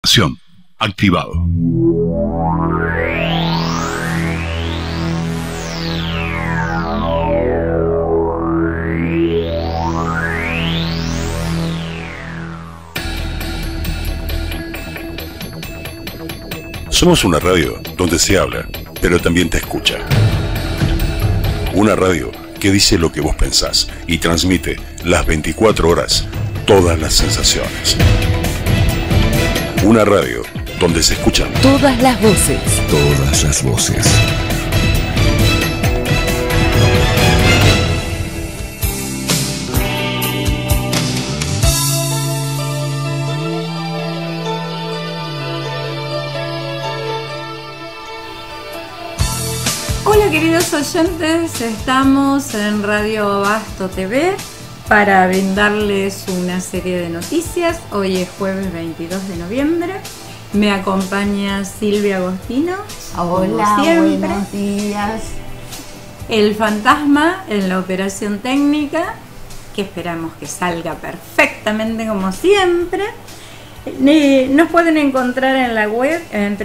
Acción. Activado. Somos una radio donde se habla, pero también te escucha. Una radio que dice lo que vos pensás y transmite las 24 horas todas las sensaciones. Una radio donde se escuchan todas las voces. Todas las voces. Hola queridos oyentes, estamos en Radio Abasto TV para brindarles una serie de noticias. Hoy es jueves 22 de noviembre. Me acompaña Silvia Agostino. Hola, buenos días. El fantasma en la operación técnica, que esperamos que salga perfectamente como siempre. Nos pueden encontrar en la web en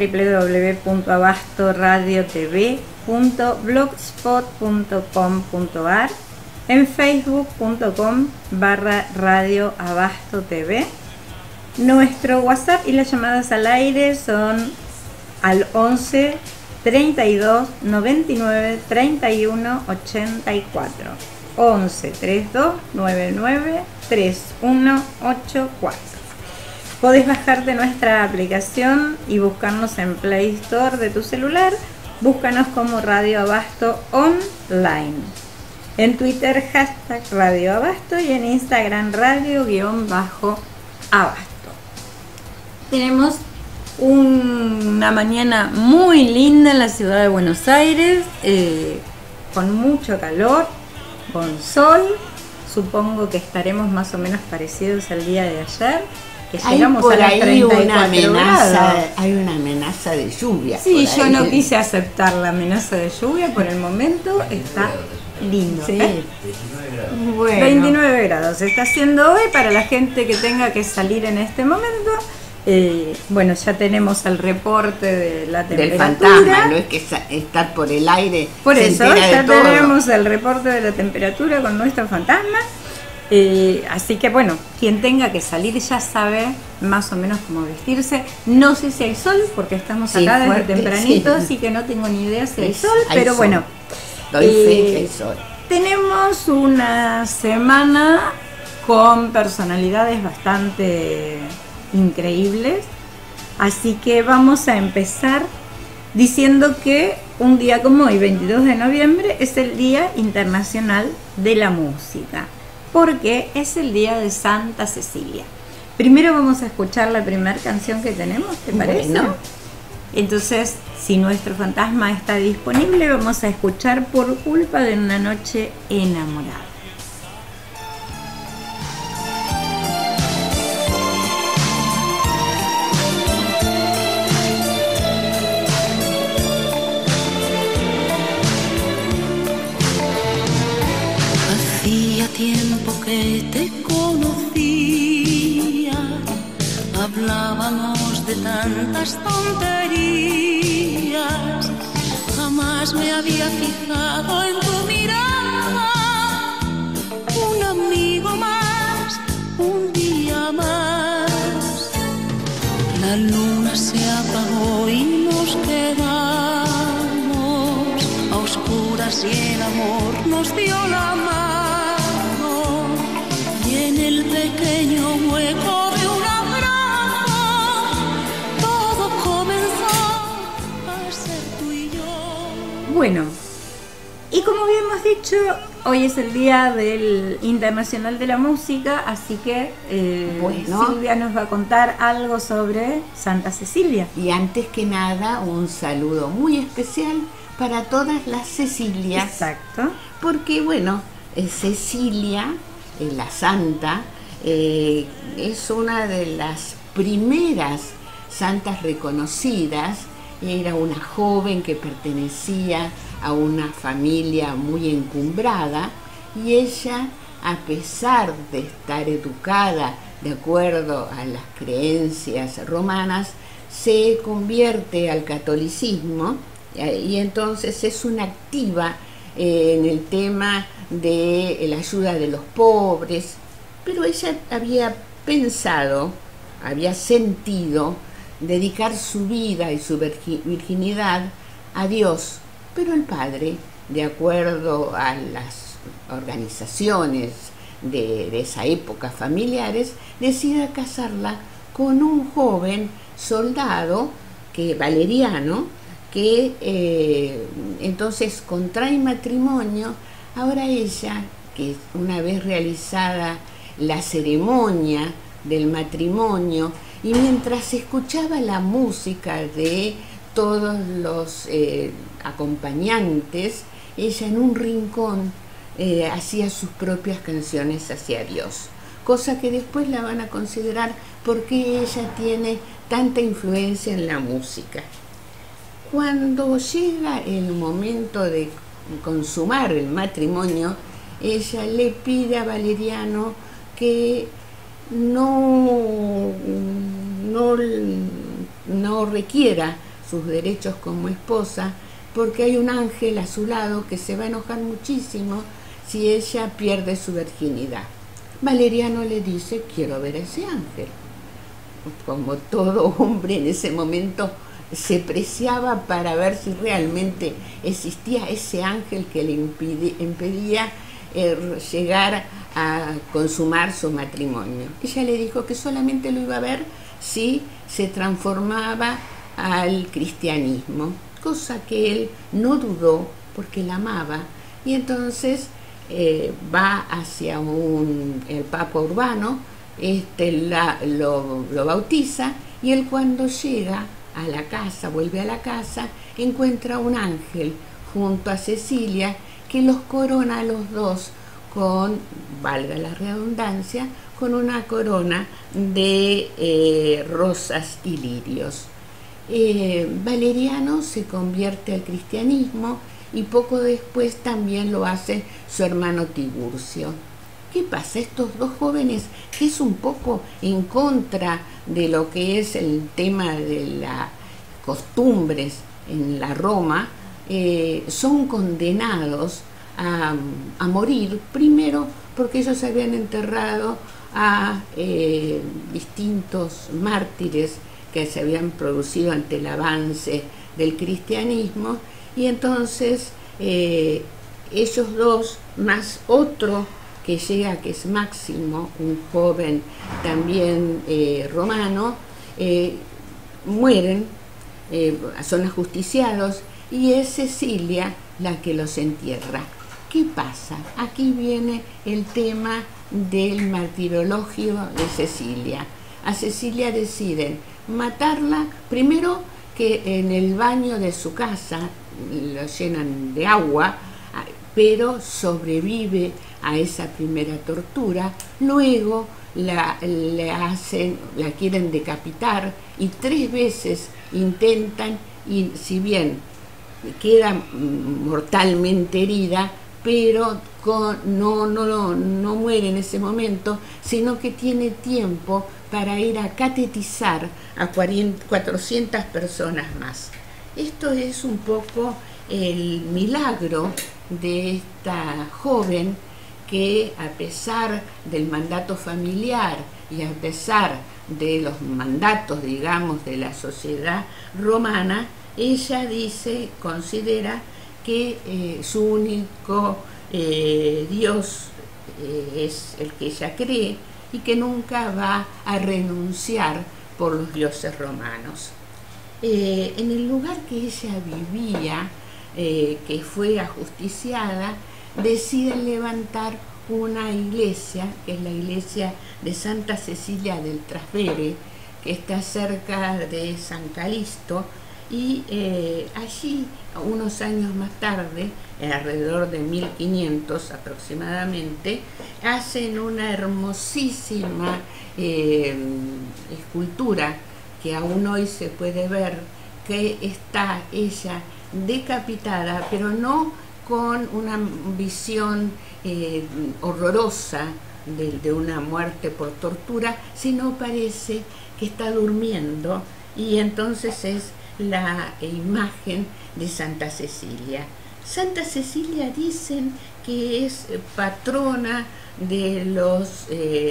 www.abastoradiotv.blogspot.com.ar, en facebook.com/Radio Abasto TV. Nuestro WhatsApp y las llamadas al aire son al 11 32 99 31 84. 11 32 99 31 84. Podés bajarte nuestra aplicación y buscarnos en Play Store de tu celular. Búscanos como Radio Abasto Online. En Twitter, hashtag Radio Abasto, y en Instagram, Radio-Abasto. Tenemos una mañana muy linda en la ciudad de Buenos Aires, con mucho calor, con sol. Supongo que estaremos más o menos parecidos al día de ayer. Que llegamos a las 34 grados. Hay una amenaza de lluvia. Sí, yo no quise aceptar la amenaza de lluvia por el momento. Está lindo. Sí. 29 grados está haciendo hoy para la gente que tenga que salir en este momento. Bueno, ya tenemos el reporte de la temperatura. Del fantasma, no es que estar por el aire. Por eso, ya tenemos el reporte de la temperatura con nuestro fantasma. Así que bueno, quien tenga que salir ya sabe más o menos cómo vestirse. No sé si hay sol, porque estamos acá desde tempranito, así que no tengo ni idea si hay sol, pero bueno. Doy fe que hay sol. Tenemos una semana con personalidades bastante increíbles, así que vamos a empezar diciendo que un día como hoy, 22 de noviembre, es el Día Internacional de la Música, porque es el día de Santa Cecilia. Primero vamos a escuchar la primera canción que tenemos, ¿te parece? Bueno. Entonces, si nuestro fantasma está disponible, vamos a escuchar Por culpa de una noche enamorada. Hacía tiempo que te conocía, hablábamos de tantas tonterías, jamás me había fijado en tu mirada. Un amigo más, un día más. La luna se apagó y nos quedamos a oscuras y el amor nos dio la mano. Y en el pequeño hueco de un abrazo todo comenzó a ser tú y yo. Bueno, y como habíamos dicho, hoy es el Día del Internacional de la Música, así que Silvia nos va a contar algo sobre Santa Cecilia. Y antes que nada, un saludo muy especial para todas las Cecilias. Exacto. Porque bueno, Cecilia, la santa, es una de las primeras santas reconocidas. Era una joven que pertenecía a una familia muy encumbrada, y ella, a pesar de estar educada de acuerdo a las creencias romanas, se convierte al catolicismo y entonces es una activa en el tema de la ayuda de los pobres, pero ella había pensado, había sentido dedicar su vida y su virginidad a Dios, pero el padre, de acuerdo a las organizaciones de esa época familiares, decide casarla con un joven soldado, Valeriano, que entonces contrae matrimonio. Ahora ella, que una vez realizada la ceremonia del matrimonio y mientras escuchaba la música de todos los acompañantes, ella en un rincón hacía sus propias canciones hacia Dios, cosa que después la van a considerar porque ella tiene tanta influencia en la música. Cuando llega el momento de consumar el matrimonio, ella le pide a Valeriano que no requiera sus derechos como esposa, porque hay un ángel a su lado que se va a enojar muchísimo si ella pierde su virginidad. Valeriano le dice: quiero ver a ese ángel. Como todo hombre en ese momento se preciaba para ver si realmente existía ese ángel que le impedía llegar a consumar su matrimonio. Ella le dijo que solamente lo iba a ver si se transformaba al cristianismo, cosa que él no dudó porque la amaba, y entonces va hacia el Papa Urbano, lo bautiza, y él cuando llega a la casa, vuelve a la casa, encuentra un ángel junto a Cecilia que los corona a los dos con, valga la redundancia, con una corona de rosas y lirios. Valeriano se convierte al cristianismo y poco después también lo hace su hermano Tiburcio. ¿Qué pasa? Estos dos jóvenes, que es un poco en contra de lo que es el tema de las costumbres en la Roma, son condenados a morir, primero porque ellos habían enterrado a distintos mártires que se habían producido ante el avance del cristianismo, y entonces ellos dos, más otro que llega, que es Máximo, un joven también romano, mueren, son ajusticiados, y es Cecilia la que los entierra. ¿Qué pasa? Aquí viene el tema del martirologio de Cecilia. A Cecilia deciden matarla, primero que en el baño de su casa lo llenan de agua, pero sobrevive a esa primera tortura. Luego la quieren decapitar y 3 veces intentan, y si bien queda mortalmente herida, pero no muere en ese momento, sino que tiene tiempo para ir a catetizar a 400 personas más. Esto es un poco el milagro de esta joven que, a pesar del mandato familiar y a pesar de los mandatos, digamos, de la sociedad romana, ella considera que su único Dios es el que ella cree y que nunca va a renunciar por los dioses romanos. En el lugar que ella vivía, que fue ajusticiada, deciden levantar una iglesia, que es la iglesia de Santa Cecilia del Trasvere, que está cerca de San Calixto, y allí, unos años más tarde, alrededor de 1500 aproximadamente, hacen una hermosísima escultura que aún hoy se puede ver, que está ella decapitada, pero no con una visión horrorosa de una muerte por tortura, sino parece que está durmiendo, y entonces es la imagen de Santa Cecilia. Santa Cecilia dicen que es patrona de los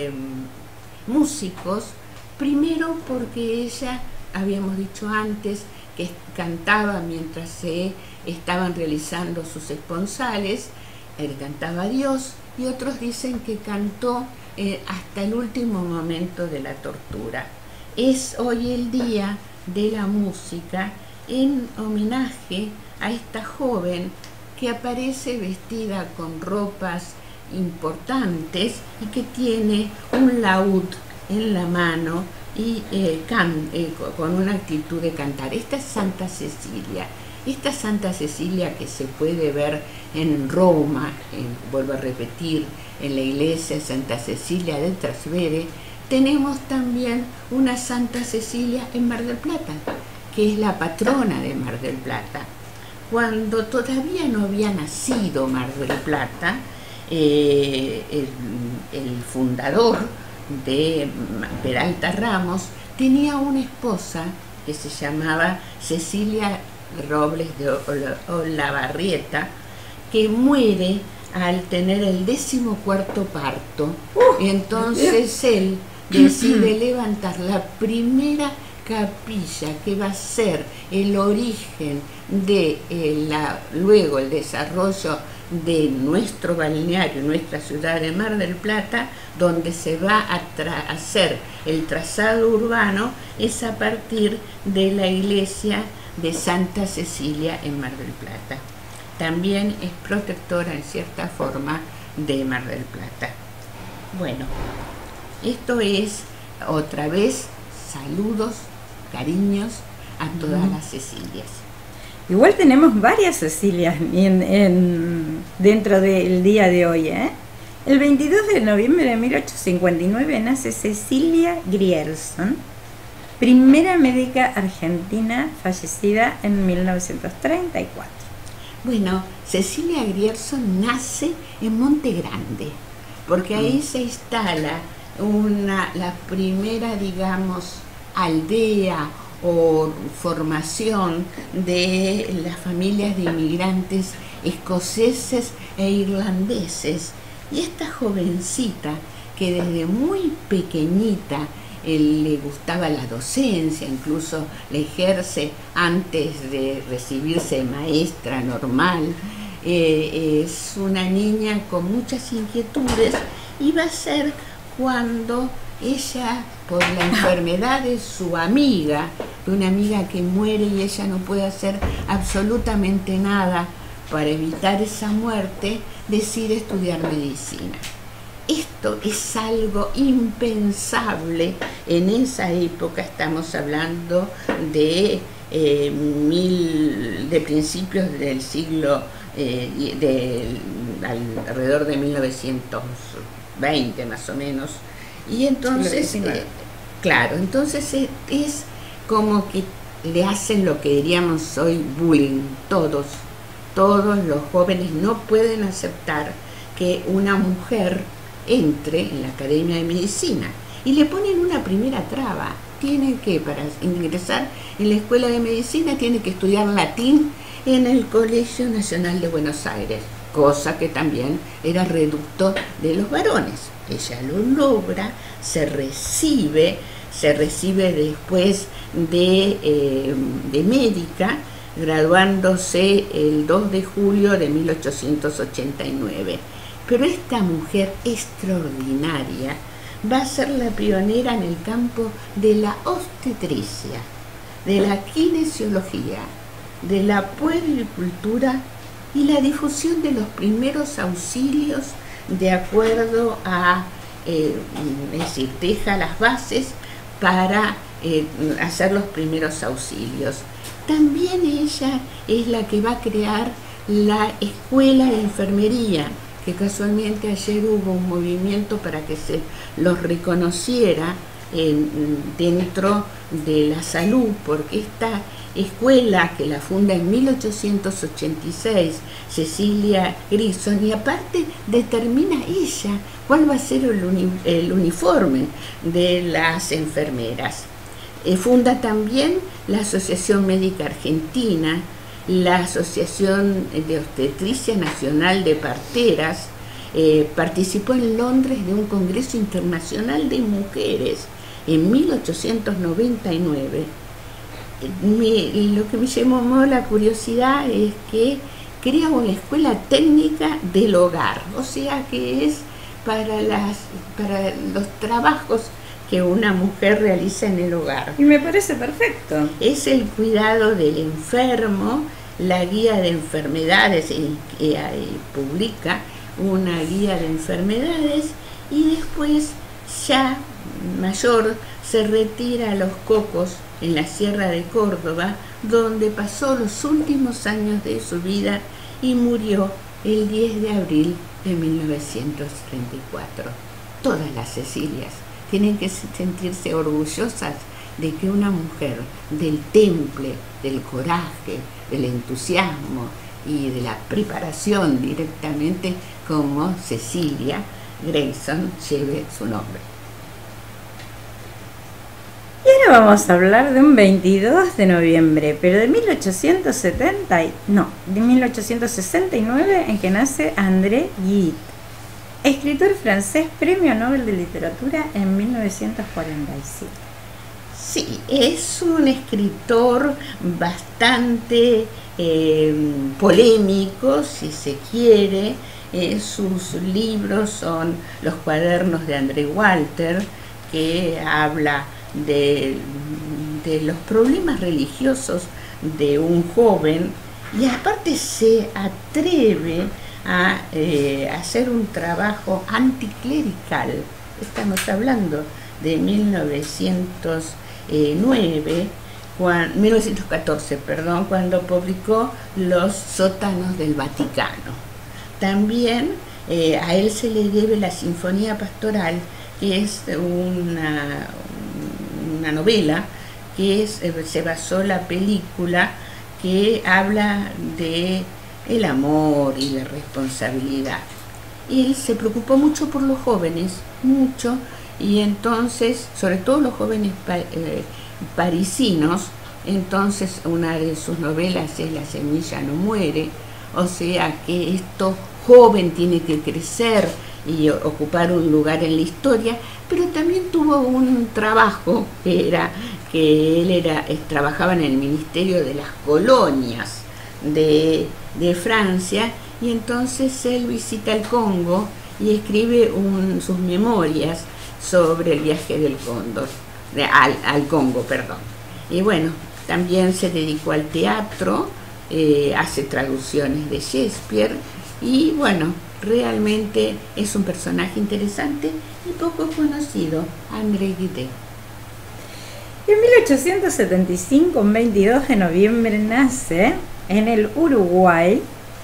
músicos, primero porque ella, habíamos dicho antes, que cantaba mientras se estaban realizando sus esponsales, cantaba a Dios, y otros dicen que cantó hasta el último momento de la tortura. Es hoy el día de la música en homenaje a esta joven que aparece vestida con ropas importantes y que tiene un laúd en la mano y con una actitud de cantar. Esta es Santa Cecilia. Esta Santa Cecilia que se puede ver en Roma, vuelvo a repetir, en la iglesia de Santa Cecilia de Trastevere. Tenemos también una Santa Cecilia en Mar del Plata, que es la patrona de Mar del Plata. Cuando todavía no había nacido Mar del Plata, el fundador de Peralta Ramos tenía una esposa que se llamaba Cecilia Robles de Olavarrieta, que muere al tener el 14º parto. Entonces él decide levantar la primera capilla que va a ser el origen de luego el desarrollo de nuestro balneario, nuestra ciudad de Mar del Plata, donde se va a hacer el trazado urbano, es a partir de la iglesia de Santa Cecilia en Mar del Plata. También es protectora en cierta forma de Mar del Plata. Bueno, esto es otra vez saludos, cariños a todas las Cecilias. Igual tenemos varias Cecilias dentro del día de hoy, ¿eh? El 22 de noviembre de 1859 nace Cecilia Grierson, primera médica argentina fallecida en 1934. Bueno, Cecilia Grierson nace en Monte Grande, porque ahí se instala la primera, digamos, aldea o formación de las familias de inmigrantes escoceses e irlandeses. Y esta jovencita, que desde muy pequeñita le gustaba la docencia, incluso la ejerce antes de recibirse maestra normal, es una niña con muchas inquietudes, y va a ser cuando ella, por la enfermedad de su amiga, de una amiga que muere y ella no puede hacer absolutamente nada para evitar esa muerte, decide estudiar medicina. Esto es algo impensable en esa época. Estamos hablando de principios del siglo, alrededor de 1920 más o menos. Y entonces, claro, entonces es como que le hacen lo que diríamos hoy bullying. Todos los jóvenes no pueden aceptar que una mujer entre en la Academia de Medicina, y le ponen una primera traba. Tiene que, para ingresar en la Escuela de Medicina, tiene que estudiar latín en el Colegio Nacional de Buenos Aires, cosa que también era reducto de los varones. Ella lo logra, se recibe después de médica, graduándose el 2 de julio de 1889. Pero esta mujer extraordinaria va a ser la pionera en el campo de la obstetricia, de la kinesiología, de la puericultura y la difusión de los primeros auxilios, de acuerdo a, es decir, deja las bases para hacer los primeros auxilios. También ella es la que va a crear la escuela de enfermería, que casualmente ayer hubo un movimiento para que se los reconociera dentro de la salud, porque esta escuela que la funda en 1886 Cecilia Grayson, y aparte determina ella cuál va a ser el uniforme de las enfermeras. Funda también la Asociación Médica Argentina, la Asociación de Obstetricia Nacional de Parteras. Participó en Londres de un Congreso Internacional de Mujeres en 1899. Lo que me llamó la curiosidad es que crea una escuela técnica del hogar, o sea que es para los trabajos que una mujer realiza en el hogar. Y me parece perfecto. Es el cuidado del enfermo, la guía de enfermedades, y publica una guía de enfermedades, y después, ya mayor, se retira a Los Cocos, en la Sierra de Córdoba, donde pasó los últimos años de su vida y murió el 10 de abril de 1934. Todas las Cecilias tienen que sentirse orgullosas de que una mujer del temple, del coraje, del entusiasmo y de la preparación directamente como Cecilia Grayson lleve su nombre. Y ahora vamos a hablar de un 22 de noviembre, pero de 1869, en que nace André Gide, escritor francés, premio Nobel de Literatura en 1947. Sí, es un escritor bastante polémico, si se quiere. Sus libros son Los cuadernos de André Walter, que habla de los problemas religiosos de un joven, y aparte se atreve a hacer un trabajo anticlerical. Estamos hablando de 1914, cuando publicó Los sótanos del Vaticano. También a él se le debe la Sinfonía Pastoral, que es una novela que se basó la película, que habla de el amor y la responsabilidad. Y él se preocupó mucho por los jóvenes, mucho, y entonces, sobre todo los jóvenes parisinos. Entonces una de sus novelas es La semilla no muere, o sea que esto joven tiene que crecer y ocupar un lugar en la historia. Pero también tuvo un trabajo que él trabajaba en el Ministerio de las Colonias de Francia, y entonces él visita el Congo y escribe sus memorias sobre el viaje del Cóndor, al Congo. Y bueno, también se dedicó al teatro, hace traducciones de Shakespeare, y bueno, realmente es un personaje interesante y poco conocido, André Gide. En 1875, un 22 de noviembre, nace en el Uruguay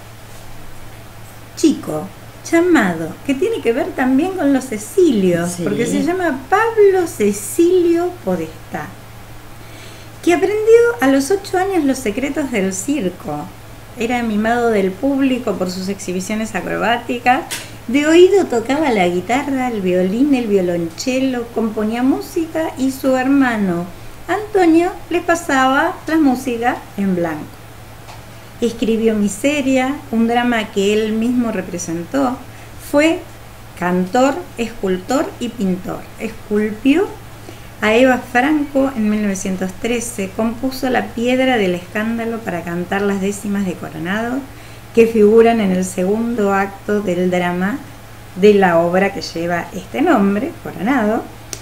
chico llamado, que tiene que ver también con los Cecilios, sí, porque se llama Pablo Cecilio Podestá, que aprendió a los 8 años los secretos del circo. Era mimado del público por sus exhibiciones acrobáticas. De oído tocaba la guitarra, el violín, el violonchelo, componía música, y su hermano Antonio le pasaba la música en blanco. Escribió Miseria, un drama que él mismo representó. Fue cantor, escultor y pintor. Esculpió a Eva Franco en 1913, compuso La piedra del escándalo para cantar las décimas de Coronado, que figuran en el segundo acto del drama de la obra que lleva este nombre, Coronado.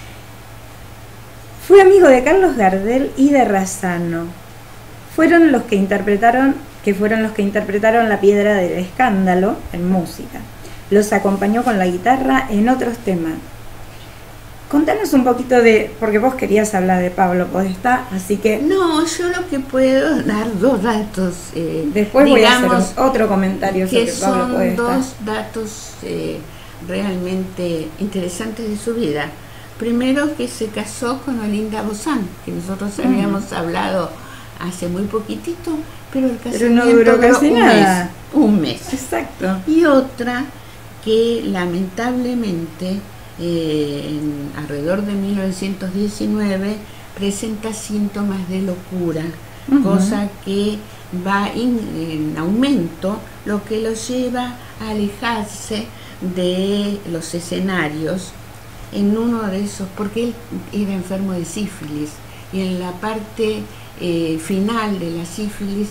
Fue amigo de Carlos Gardel y de Razzano. Fueron los que interpretaron La piedra del escándalo en música. Los acompañó con la guitarra en otros temas. Contanos un poquito porque vos querías hablar de Pablo Podestá, así que... No, yo lo que puedo dar 2 datos. Después voy a hacer otro comentario sobre Pablo Podestá. Son 2 datos realmente interesantes de su vida. Primero que se casó con Olinda Bozán, que nosotros habíamos hablado hace muy poquitito, pero el casamiento no duró casi nada. Un mes. Exacto. Y otra que lamentablemente alrededor de 1919 presenta síntomas de locura, cosa que va en aumento, lo que lo lleva a alejarse de los escenarios en uno de esos, porque él era enfermo de sífilis, y en la parte final de la sífilis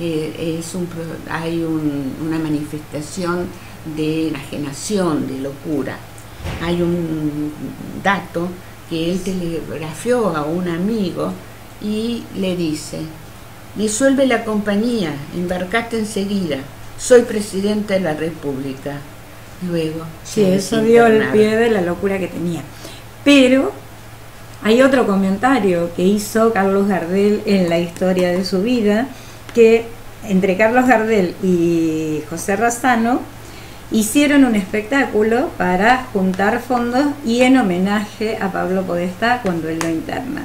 hay una manifestación de enajenación, de locura. Hay un dato que él telegrafió a un amigo y le dice: disuelve la compañía, embarcate enseguida, soy presidente de la República. Luego, sí, eso dio el pie de la locura que tenía. Pero hay otro comentario que hizo Carlos Gardel en la historia de su vida, que entre Carlos Gardel y José Razzano hicieron un espectáculo para juntar fondos y en homenaje a Pablo Podestá cuando él lo interna.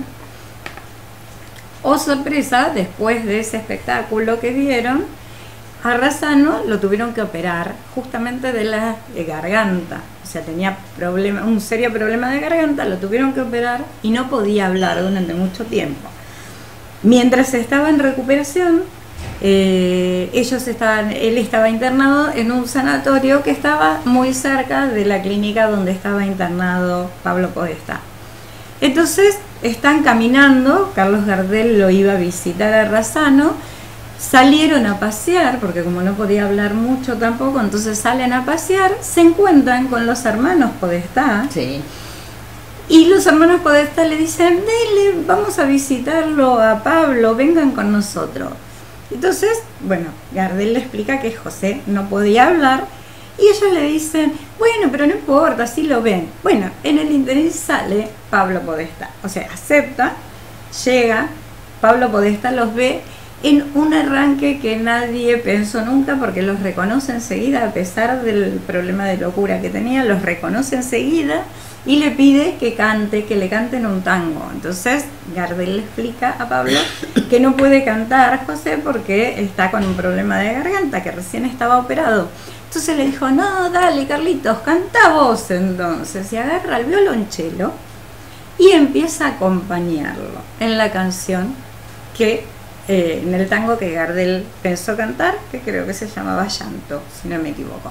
Oh sorpresa, después de ese espectáculo que dieron, a Razzano lo tuvieron que operar justamente de la garganta. O sea, tenía un serio problema de garganta, lo tuvieron que operar y no podía hablar durante mucho tiempo. Mientras estaba en recuperación, él estaba internado en un sanatorio que estaba muy cerca de la clínica donde estaba internado Pablo Podestá. Entonces están caminando, Carlos Gardel lo iba a visitar a Razzano, salieron a pasear, porque como no podía hablar mucho tampoco, entonces salen a pasear, se encuentran con los hermanos Podestá. Sí. Y los hermanos Podestá le dicen: dele, vamos a visitarlo a Pablo, vengan con nosotros. Entonces, bueno, Gardel le explica que José no podía hablar y ellos le dicen: bueno, pero no importa, así lo ven. Bueno, en el interés sale Pablo Podestá, o sea, acepta, llega, Pablo Podestá los ve en un arranque que nadie pensó nunca, porque los reconoce enseguida, a pesar del problema de locura que tenía, los reconoce enseguida y le pide que le canten un tango. Entonces Gardel le explica a Pablo que no puede cantar José porque está con un problema de garganta, que recién estaba operado. Entonces le dijo: no, dale Carlitos, canta vos entonces. Y agarra el violonchelo y empieza a acompañarlo en la canción en el tango que Gardel pensó cantar, que creo que se llamaba Llanto, si no me equivoco.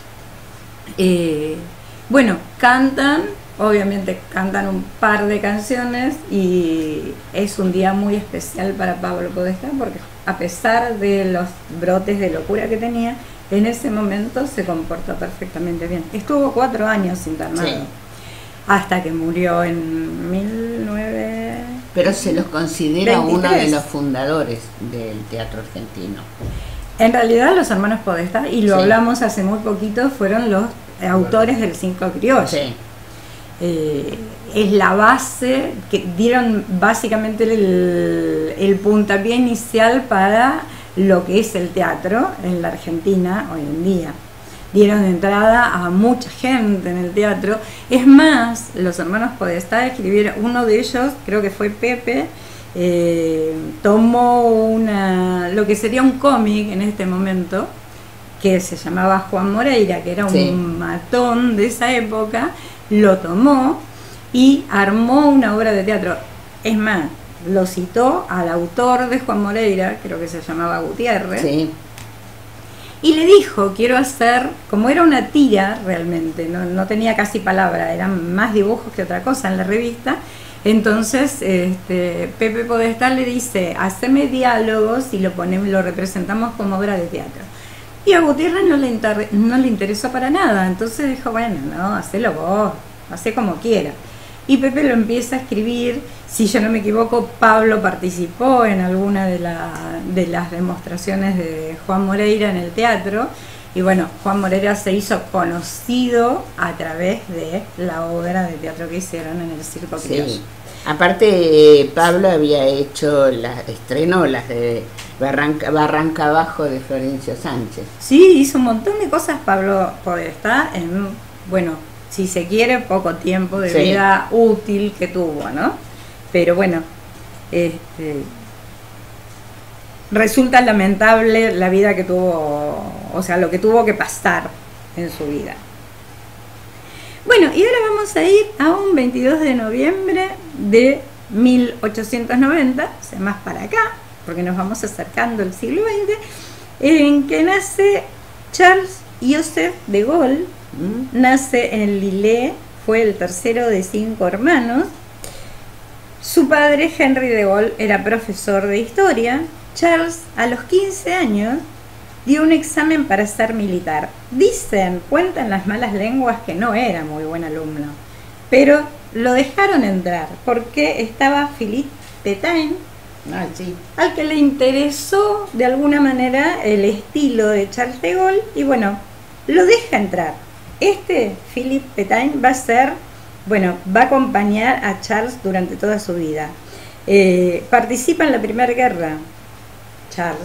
Bueno, obviamente cantan un par de canciones y es un día muy especial para Pablo Podestá, porque a pesar de los brotes de locura que tenía, en ese momento se comportó perfectamente bien. Estuvo 4 años internado, sí, hasta que murió en 1923. Pero se los considera uno de los fundadores del teatro argentino. En realidad los hermanos Podestá, y lo hablamos hace muy poquito, fueron los autores del Cinco Criollo. Sí. Es la base, que dieron básicamente el puntapié inicial para lo que es el teatro en la Argentina hoy en día. Dieron entrada a mucha gente en el teatro. Es más, los hermanos Podestá escribieron, uno de ellos, creo que fue Pepe, tomó lo que sería un cómic en este momento, que se llamaba Juan Moreira, que era un matón de esa época, lo tomó y armó una obra de teatro. Es más, lo citó al autor de Juan Moreira, creo que se llamaba Gutiérrez, y le dijo: quiero hacer, como era una tira realmente, no tenía casi palabra, eran más dibujos que otra cosa en la revista. Entonces Pepe Podestá le dice: haceme diálogos y lo representamos como obra de teatro. Y a Gutiérrez no le interesó para nada, entonces dijo: bueno, no, hacelo vos, hacé como quieras. Y Pepe lo empieza a escribir. Si yo no me equivoco, Pablo participó en alguna de las demostraciones de Juan Moreira en el teatro. Y bueno, Juan Moreira se hizo conocido a través de la obra de teatro que hicieron en el Circo Criollo. Sí. Aparte, Pablo había hecho estrenó las de Barranca Abajo de Florencio Sánchez. Sí, hizo un montón de cosas Pablo Podestá. si se quiere, poco tiempo de Sí. vida útil que tuvo, ¿no? Pero bueno, resulta lamentable la vida que tuvo, o sea, lo que tuvo que pasar en su vida. Bueno, y ahora vamos a ir a un 22 de noviembre de 1890, o sea, más para acá, porque nos vamos acercando al siglo XX, en que nace Charles Joseph de Gaulle. Nace en Lille, fue el tercero de 5 hermanos. Su padre, Henry de Gaulle, era profesor de historia. Charles, a los 15 años, dio un examen para ser militar. Cuentan las malas lenguas que no era muy buen alumno, pero lo dejaron entrar porque estaba Philippe Pétain, Sí. al que le interesó de alguna manera el estilo de Charles de Gaulle, y bueno, lo deja entrar. Philippe Pétain va a acompañar a Charles durante toda su vida. Participa en la Primera Guerra, Charles,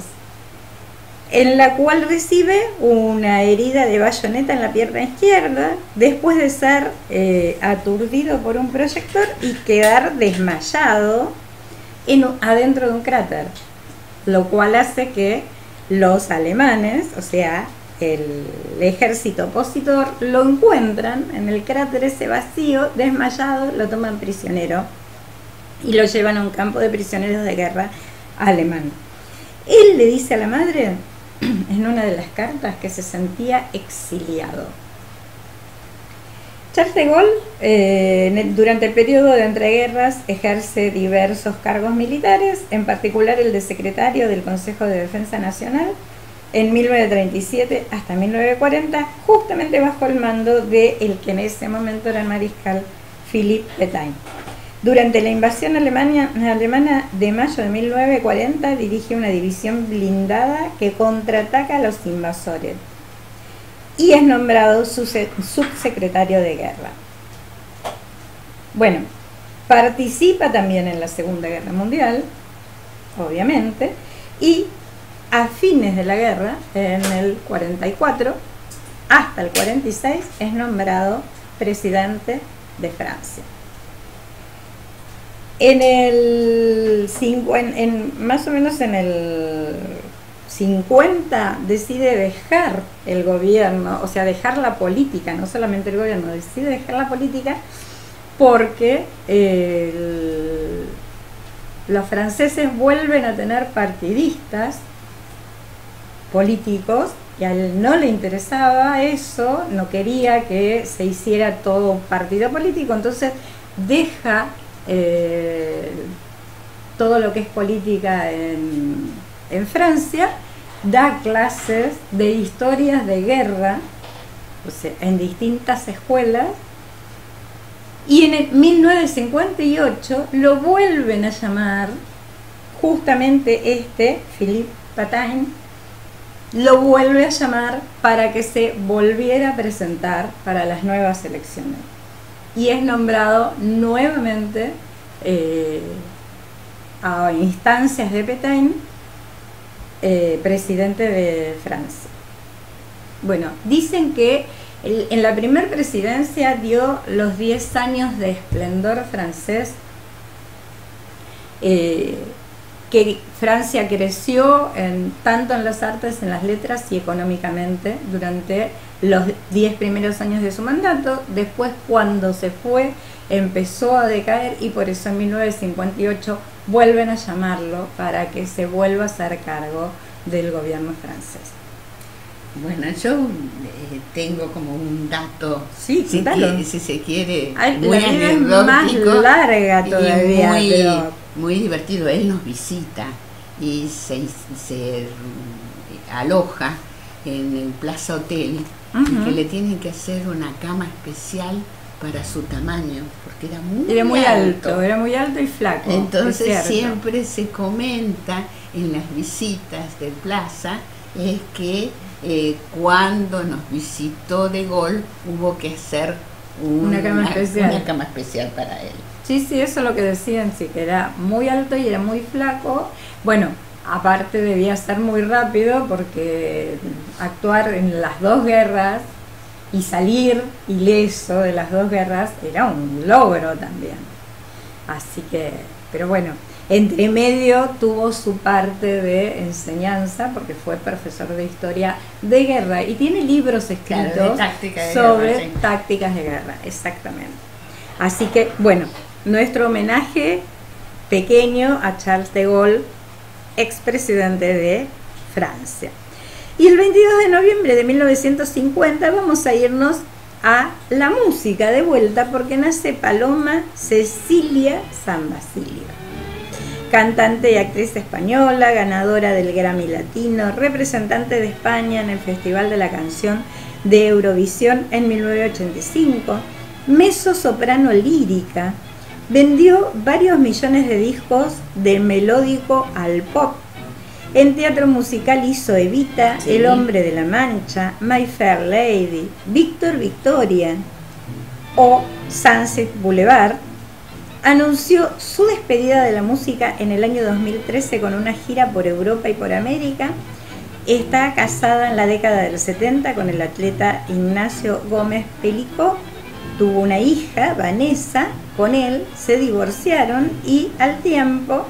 en la cual recibe una herida de bayoneta en la pierna izquierda, después de ser aturdido por un proyector y quedar desmayado adentro de un cráter, lo cual hace que los alemanes, o sea, el ejército opositor, lo encuentran en el cráter ese vacío, desmayado, lo toman prisionero y lo llevan a un campo de prisioneros de guerra alemán. Él le dice a la madre en una de las cartas que se sentía exiliado. Charles de Gaulle, durante el periodo de entreguerras, ejerce diversos cargos militares, en particular el de secretario del Consejo de Defensa Nacional, en 1937 hasta 1940, justamente bajo el mando de el que en ese momento era el mariscal Philippe Pétain. Durante la invasión alemana de mayo de 1940, dirige una división blindada que contraataca a los invasores y es nombrado subsecretario de guerra. Bueno, participa también en la Segunda Guerra Mundial, obviamente, y a fines de la guerra, en el 44 hasta el 46, es nombrado presidente de Francia. Más o menos en el 50 decide dejar el gobierno, o sea, dejar la política, no solamente el gobierno, decide dejar la política porque los franceses vuelven a tener partidistas políticos y a él no le interesaba eso, no quería que se hiciera todo un partido político, entonces deja todo lo que es política en Francia, da clases de historias de guerra, o sea, en distintas escuelas, y en 1958 lo vuelven a llamar, justamente Philippe Pétain, lo vuelve a llamar para que se volviera a presentar para las nuevas elecciones. Y es nombrado nuevamente a instancias de Pétain presidente de Francia. Bueno, dicen que en la primera presidencia dio los 10 años de esplendor francés, que Francia creció tanto en las artes, en las letras y económicamente durante los 10 primeros años de su mandato. Después, cuando se fue, empezó a decaer y por eso en 1958 vuelven a llamarlo para que se vuelva a hacer cargo del gobierno francés. Bueno, yo tengo como un dato, Sí, si se quiere, muy la vida es más anecdótico larga todavía, y pero muy divertido. Él nos visita y se aloja en el Plaza Hotel, y que le tienen que hacer una cama especial para su tamaño, porque era muy alto. Era muy alto y flaco. Entonces siempre se comenta en las visitas del Plaza es que cuando nos visitó de Gaulle hubo que hacer una cama especial para él. Sí, eso es lo que decían, sí, que era muy alto y era muy flaco. Bueno, aparte debía ser muy rápido porque actuar en las dos guerras y salir ileso de las dos guerras era un logro también. Así que, pero bueno, entre medio tuvo su parte de enseñanza porque fue profesor de historia de guerra y tiene libros escritos sobre tácticas de guerra, exactamente. Así que, bueno, nuestro homenaje pequeño a Charles de Gaulle, expresidente de Francia. Y el 22 de noviembre de 1950 vamos a irnos a la música de vuelta porque nace Paloma Cecilia San Basilio, cantante y actriz española, ganadora del Grammy Latino, representante de España en el Festival de la Canción de Eurovisión en 1985, mezzosoprano lírica, vendió varios millones de discos de melódico al pop. En teatro musical hizo Evita, sí, El hombre de la Mancha, My Fair Lady, Víctor Victoria o Sunset Boulevard. Anunció su despedida de la música en el año 2013 con una gira por Europa y por América. Está casada en la década del 70 con el atleta Ignacio Gómez Pelicó. Tuvo una hija, Vanessa, con él, se divorciaron y al tiempo,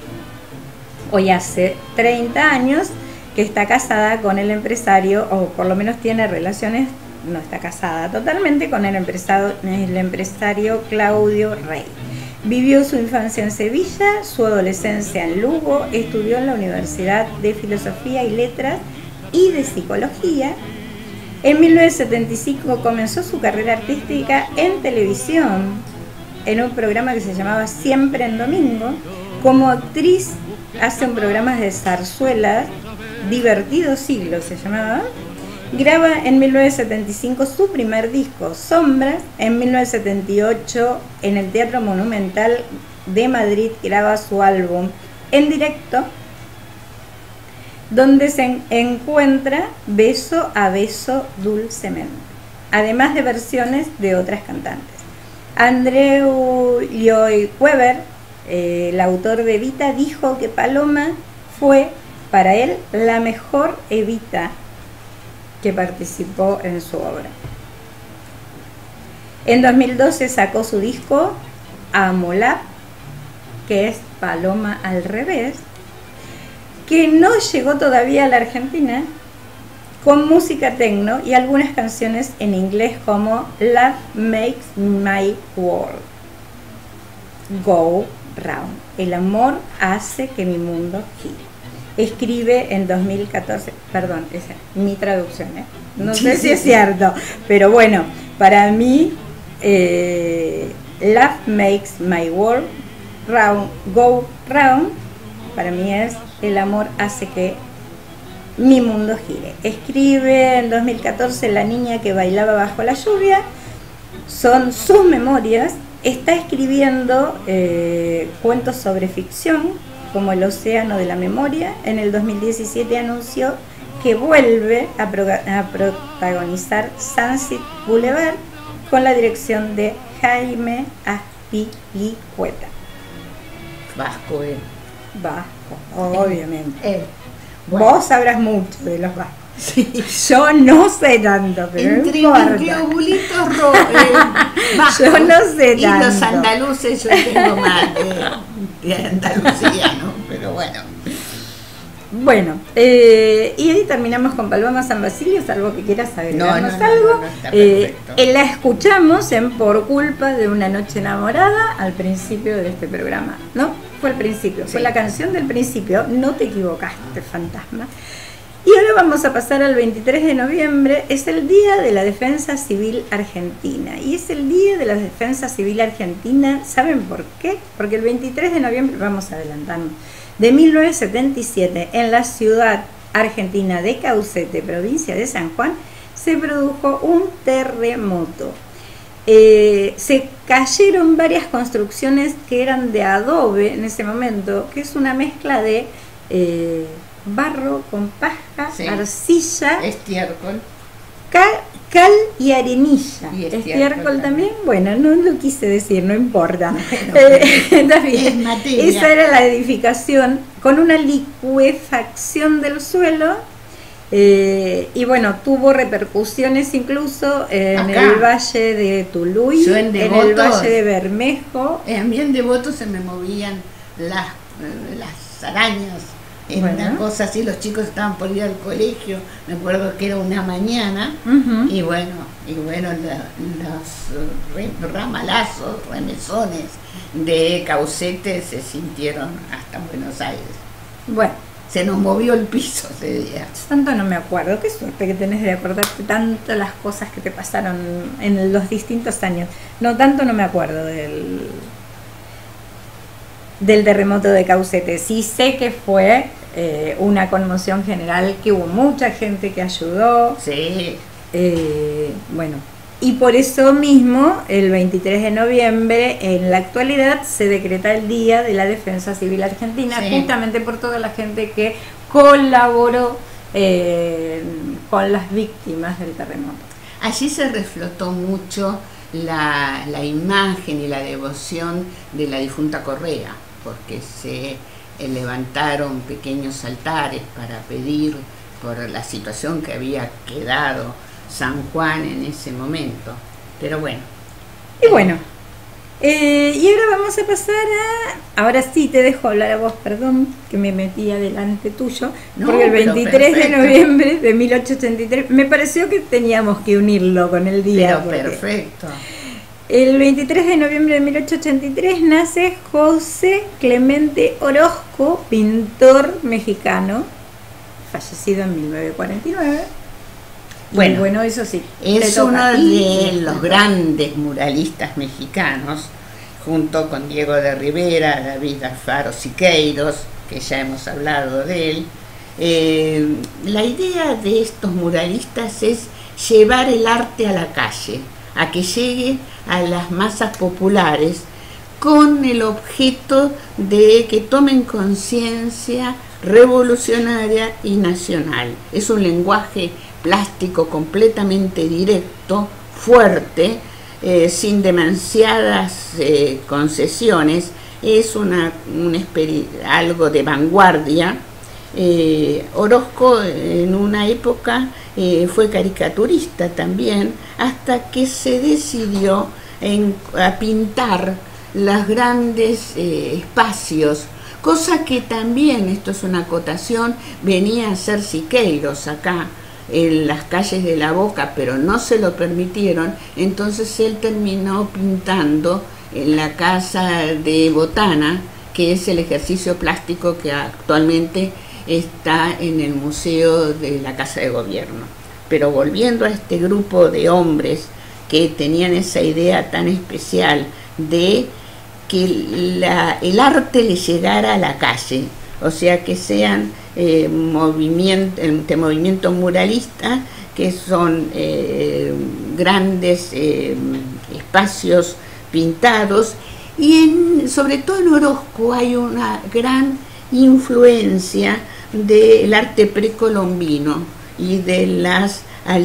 hoy hace 30 años, que está casada con el empresario, o por lo menos tiene relaciones, no está casada totalmente, con el empresario Claudio Rey. Vivió su infancia en Sevilla, su adolescencia en Lugo, estudió en la Universidad de Filosofía y Letras y de Psicología. En 1975 comenzó su carrera artística en televisión, en un programa que se llamaba Siempre en Domingo. Como actriz hace un programa de zarzuelas, Divertido Siglo se llamaba. Graba en 1975 su primer disco, Sombras. En 1978 en el Teatro Monumental de Madrid graba su álbum en directo, donde se encuentra Beso a Beso Dulcemente, además de versiones de otras cantantes. Andreu Lloyd Webber, el autor de Evita, dijo que Paloma fue para él la mejor Evita que participó en su obra. En 2012 sacó su disco Amolab, que es Paloma al revés, que no llegó todavía a la Argentina, con música techno y algunas canciones en inglés como Love Makes My World Go Round. El amor hace que mi mundo gire. Escribe en 2014, perdón, esa es mi traducción, no sé si es cierto, pero bueno, para mí Love Makes My World Go Round, para mí es el amor hace que mi mundo gire. Escribe en 2014 La niña que bailaba bajo la lluvia, son sus memorias. Está escribiendo cuentos sobre ficción, como El océano de la memoria. En el 2017 anunció que vuelve a protagonizar Sunset Boulevard con la dirección de Jaime Azpilicueta. Vasco, Vasco, obviamente. Bueno. Vos sabrás mucho de los vascos. Sí. Yo no sé tanto, pero entre ovulitos vascos, yo no sé y tanto. Los andaluces yo tengo más de Andalucía, ¿no? Pero bueno. Bueno, y ahí terminamos con Paloma San Basilio, salvo que quieras agregarnos algo. Está perfecto. La escuchamos en Por culpa de una noche enamorada al principio de este programa, ¿no? Fue el principio, sí. Fue la canción del principio, no te equivocaste, fantasma. Y ahora vamos a pasar al 23 de noviembre, es el Día de la Defensa Civil Argentina. Y es el Día de la Defensa Civil Argentina, ¿saben por qué? Porque el 23 de noviembre, vamos a adelantarnos, de 1977, en la ciudad argentina de Caucete, provincia de San Juan, se produjo un terremoto. Se cayeron varias construcciones que eran de adobe en ese momento, que es una mezcla de barro con paja, sí, arcilla, estiércol, cal y arenilla. Y estiércol también, bueno, no lo quise decir, no importa. Está bien. Esa era la edificación con una licuefacción del suelo Y bueno, tuvo repercusiones incluso en Acá. el Valle de Tuluy, Yo en en el Devotos. Valle de Bermejo. A mí en Devoto se me movían las arañas, en Bueno. una cosa así, los chicos estaban por ir al colegio, me acuerdo que era una mañana, Ujú. y bueno, los ramalazos, remesones de Caucete se sintieron hasta Buenos Aires. Bueno, Se nos movió el piso ese día. tanto no me acuerdo. Qué suerte que tenés de acordarte tanto las cosas que te pasaron en los distintos años. No, tanto no me acuerdo del terremoto de Caucete. Sí sé que fue una conmoción general, que hubo mucha gente que ayudó. Sí, Bueno, y por eso mismo, el 23 de noviembre, en la actualidad, se decreta el Día de la Defensa Civil Argentina, Sí. justamente por toda la gente que colaboró con las víctimas del terremoto. allí se reflotó mucho la imagen y la devoción de la difunta Correa, porque se levantaron pequeños altares para pedir por la situación que había quedado San Juan en ese momento. Pero bueno, Y bueno, y ahora vamos a pasar ahora sí te dejo hablar a vos, perdón, que me metí adelante tuyo, No, porque el pero 23 de perfecto. noviembre de 1883, me pareció que teníamos que unirlo con el día. pero porque perfecto. el 23 de noviembre de 1883 nace José Clemente Orozco, pintor mexicano, fallecido en 1949. Bueno, Y bueno, eso sí. te Es toca uno a ti. de los grandes muralistas mexicanos, junto con Diego de Rivera, David Alfaro Siqueiros, que ya hemos hablado de él. La idea de estos muralistas es llevar el arte a la calle, a que llegue a las masas populares, con el objeto de que tomen conciencia revolucionaria y nacional. Es un lenguaje plástico completamente directo, fuerte, sin demasiadas concesiones. Es algo de vanguardia. Orozco en una época fue caricaturista también, hasta que se decidió a pintar los grandes espacios, cosa que también, esto es una acotación, venía a hacer Siqueiros acá en las calles de La Boca, pero no se lo permitieron. Entonces él terminó pintando en la casa de Botana, que es el ejercicio plástico que actualmente está en el Museo de la Casa de Gobierno. Pero volviendo a este grupo de hombres que tenían esa idea tan especial de que el arte le llegara a la calle, o sea, que sean movimiento muralista, que son grandes espacios pintados, y sobre todo en Orozco hay una gran influencia del arte precolombino y de las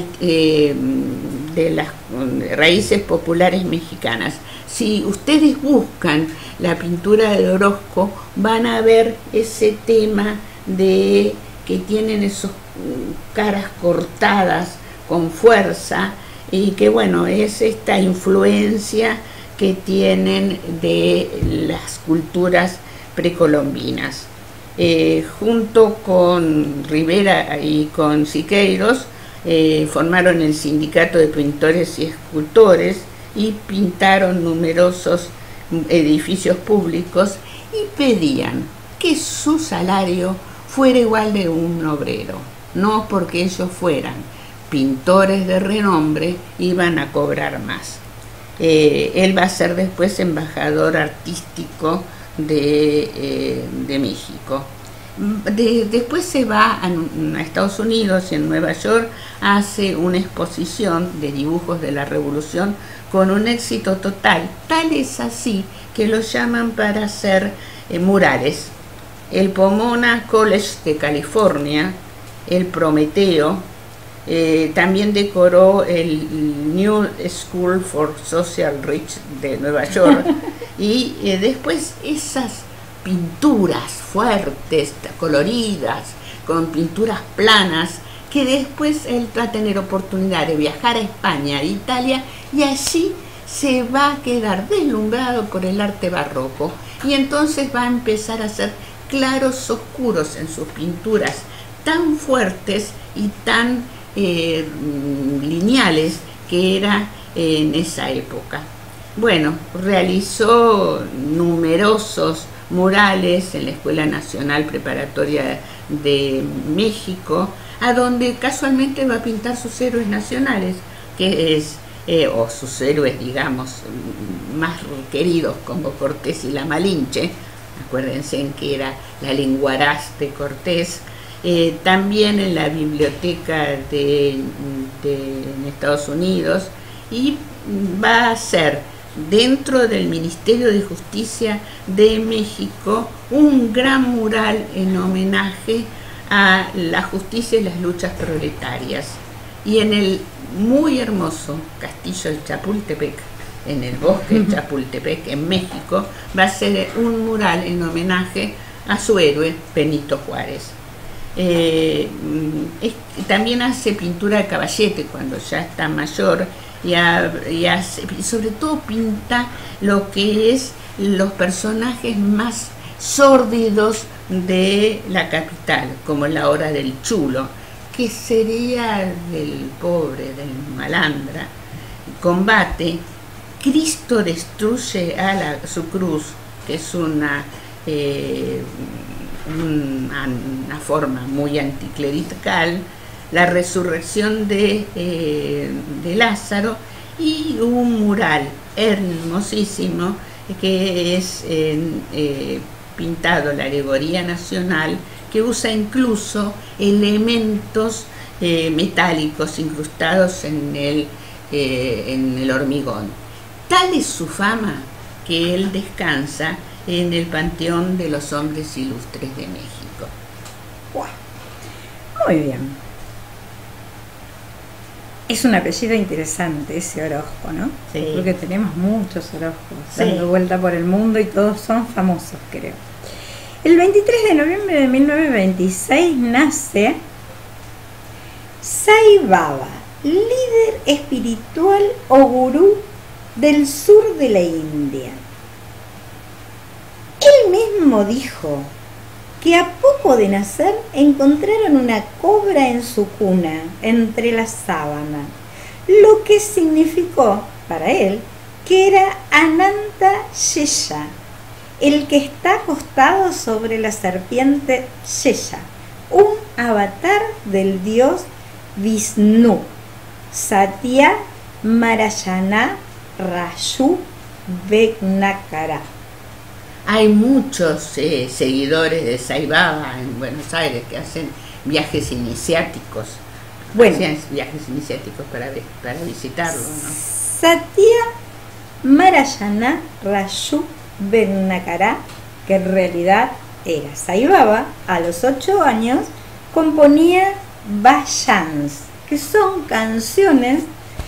raíces populares mexicanas. Si ustedes buscan la pintura de Orozco, van a ver ese tema de que tienen esos caras cortadas con fuerza, y que bueno, es esta influencia que tienen de las culturas precolombinas. Junto con Rivera y con Siqueiros formaron el Sindicato de Pintores y Escultores y pintaron numerosos edificios públicos, y pedían que su salario fuera igual de un obrero. No porque ellos fueran pintores de renombre iban a cobrar más. Él va a ser después embajador artístico de México. Después se va a Estados Unidos y en Nueva York hace una exposición de dibujos de la Revolución con un éxito total. Tal es así que lo llaman para hacer murales. El Pomona College de California, el Prometeo, también decoró el New School for Social Reach de Nueva York, y después esas pinturas fuertes, coloridas, con pinturas planas, que después él va a tener oportunidad de viajar a España, a Italia, y allí se va a quedar deslumbrado por el arte barroco, y entonces va a empezar a hacer claros oscuros en sus pinturas tan fuertes y tan lineales que era en esa época. Bueno, realizó numerosos murales en la Escuela Nacional Preparatoria de México, a donde casualmente va a pintar sus héroes nacionales, que es, o sus héroes, digamos, más queridos, como Cortés y la Malinche. Acuérdense en que era la lenguaraz de Cortés. También en la biblioteca en Estados Unidos, y va a ser dentro del Ministerio de Justicia de México un gran mural en homenaje a la justicia y las luchas proletarias. Y en el muy hermoso castillo de Chapultepec, en el bosque de Chapultepec, en México, va a ser un mural en homenaje a su héroe, Benito Juárez. También hace pintura de caballete cuando ya está mayor, y sobre todo pinta lo que es los personajes más sórdidos de la capital, como la hora del chulo, que sería del pobre, del malandra. Combate, Cristo destruye su cruz, que es una forma muy anticlerical, la resurrección de Lázaro, y un mural hermosísimo que es pintado, la alegoría nacional, que usa incluso elementos metálicos incrustados en el hormigón. Tal es su fama que él descansa en el Panteón de los Hombres Ilustres de México. ¡Wow! Muy bien. Es un apellido interesante ese Orozco, ¿no? Sí. Porque tenemos muchos Orozcos Sí. dando vuelta por el mundo y todos son famosos, creo. El 23 de noviembre de 1926 nace Sai Baba, líder espiritual o gurú del sur de la India. Él mismo dijo que a poco de nacer encontraron una cobra en su cuna, entre las sábanas, lo que significó para él que era Ananta Shesha, el que está acostado sobre la serpiente Shesha, un avatar del dios Vishnu, Satya Narayana Rayu Vegnakara. Hay muchos seguidores de Sai Baba en Buenos Aires que hacen viajes iniciáticos. Bueno, Hacían viajes iniciáticos para visitarlo, ¿no? Satya Narayana Rayu Vegnakara, que en realidad era Sai Baba, a los 8 años componía bhajans, que son canciones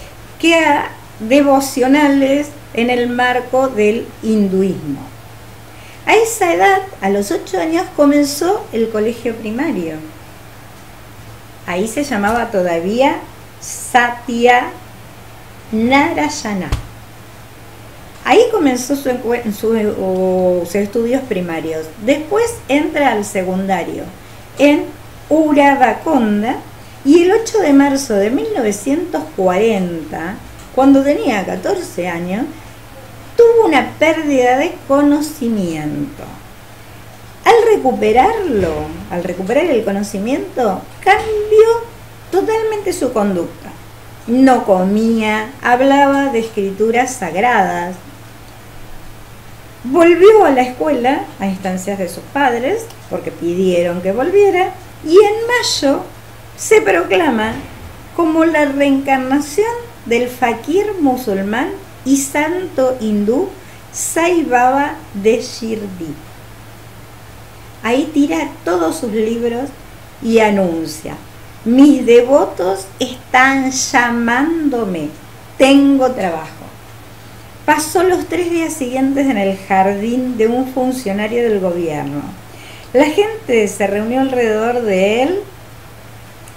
devocionales en el marco del hinduismo. A esa edad, a los 8 años, comenzó el colegio primario. Ahí se llamaba todavía Satya Narayana. Ahí comenzó sus estudios primarios. Después entra al secundario en Uravakonda, y el 8 de marzo de 1940, cuando tenía 14 años, tuvo una pérdida de conocimiento. Al recuperar el conocimiento, cambió totalmente su conducta. No comía, hablaba de escrituras sagradas. Volvió a la escuela a instancias de sus padres, porque pidieron que volviera, y en mayo se proclama como la reencarnación del fakir musulmán y santo hindú Sai Baba de Shirdi. Ahí tira todos sus libros y anuncia: mis devotos están llamándome, tengo trabajo. Pasó los 3 días siguientes en el jardín de un funcionario del gobierno. La gente se reunió alrededor de él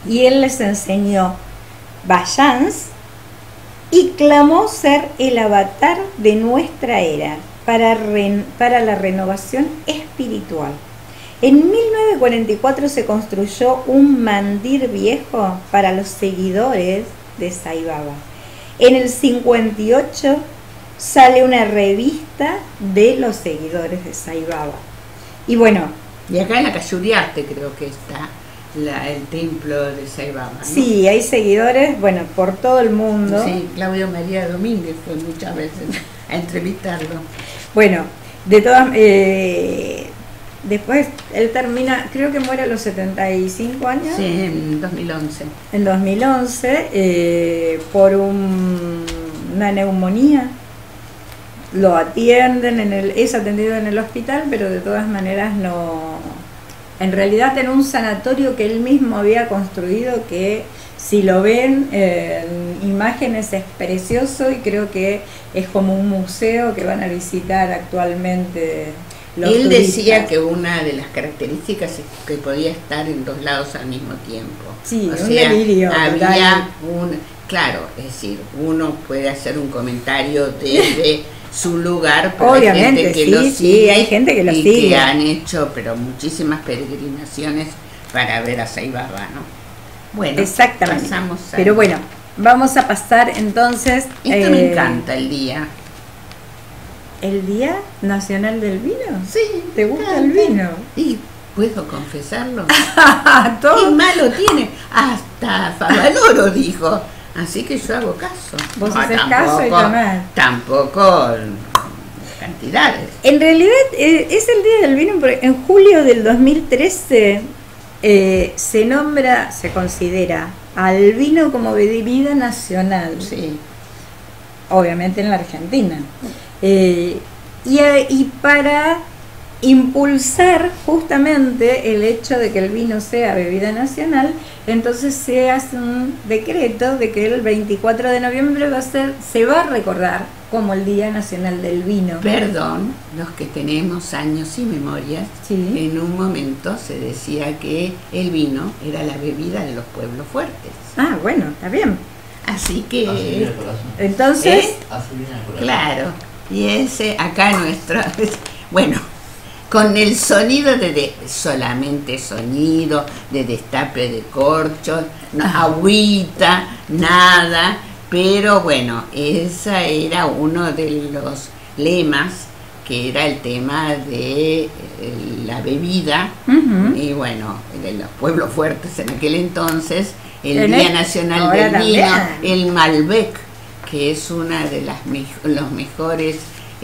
y él les enseñó Bayans y clamó ser el avatar de nuestra era para la renovación espiritual. En 1944 se construyó un mandir viejo para los seguidores de Sai Baba. En el 58 sale una revista de los seguidores de Sai Baba. Y bueno, y acá en la calle Uriarte creo que está el templo de Sai Baba, ¿no? Sí, hay seguidores, bueno, por todo el mundo. Sí, Claudio María Domínguez fue muchas veces a entrevistarlo. Bueno, de todas... después él termina, creo que muere a los 75 años. Sí, en 2011. En 2011, por una neumonía. Lo atienden, es atendido en el hospital, pero de todas maneras no... En realidad en un sanatorio que él mismo había construido, que si lo ven en imágenes es precioso, y creo que es como un museo que van a visitar actualmente los Él turistas. decía que una de las características es que podía estar en dos lados al mismo tiempo. Sí, o un sea, delirio había total. Claro, es decir, uno puede hacer un comentario desde su lugar, pero Obviamente, hay gente que sí, lo sí, sigue, hay gente que lo y sigue. que han hecho pero muchísimas peregrinaciones para ver a Sai Baba, ¿no? Bueno, Exactamente. pasamos a... Pero bueno, vamos a pasar entonces... Esto me encanta, el día. ¿El Día Nacional del Vino? Sí. ¿Te gusta el vino? Y puedo confesarlo. Todo. ¿Qué malo tiene? Hasta Favaloro dijo. Así que yo hago caso. Vos haces caso y tomás. Tampoco cantidades. En realidad es el Día del Vino porque en julio del 2013 se considera al vino como bebida nacional. Sí. Obviamente en la Argentina. Y para impulsar justamente el hecho de que el vino sea bebida nacional, entonces se hace un decreto de que el 24 de noviembre se va a recordar como el Día Nacional del Vino. Perdón, los que tenemos años y memorias, Sí. en un momento se decía que el vino era la bebida de los pueblos fuertes. Ah, bueno, está bien. Así que... Entonces, Claro, y ese acá nuestro, bueno, con el sonido solamente sonido de destape de corchos, no, agüita, nada, pero bueno, esa era uno de los lemas, que era el tema de la bebida, y bueno, de los pueblos fuertes en aquel entonces, el Día Nacional del Vino, el Malbec, que es una de los mejores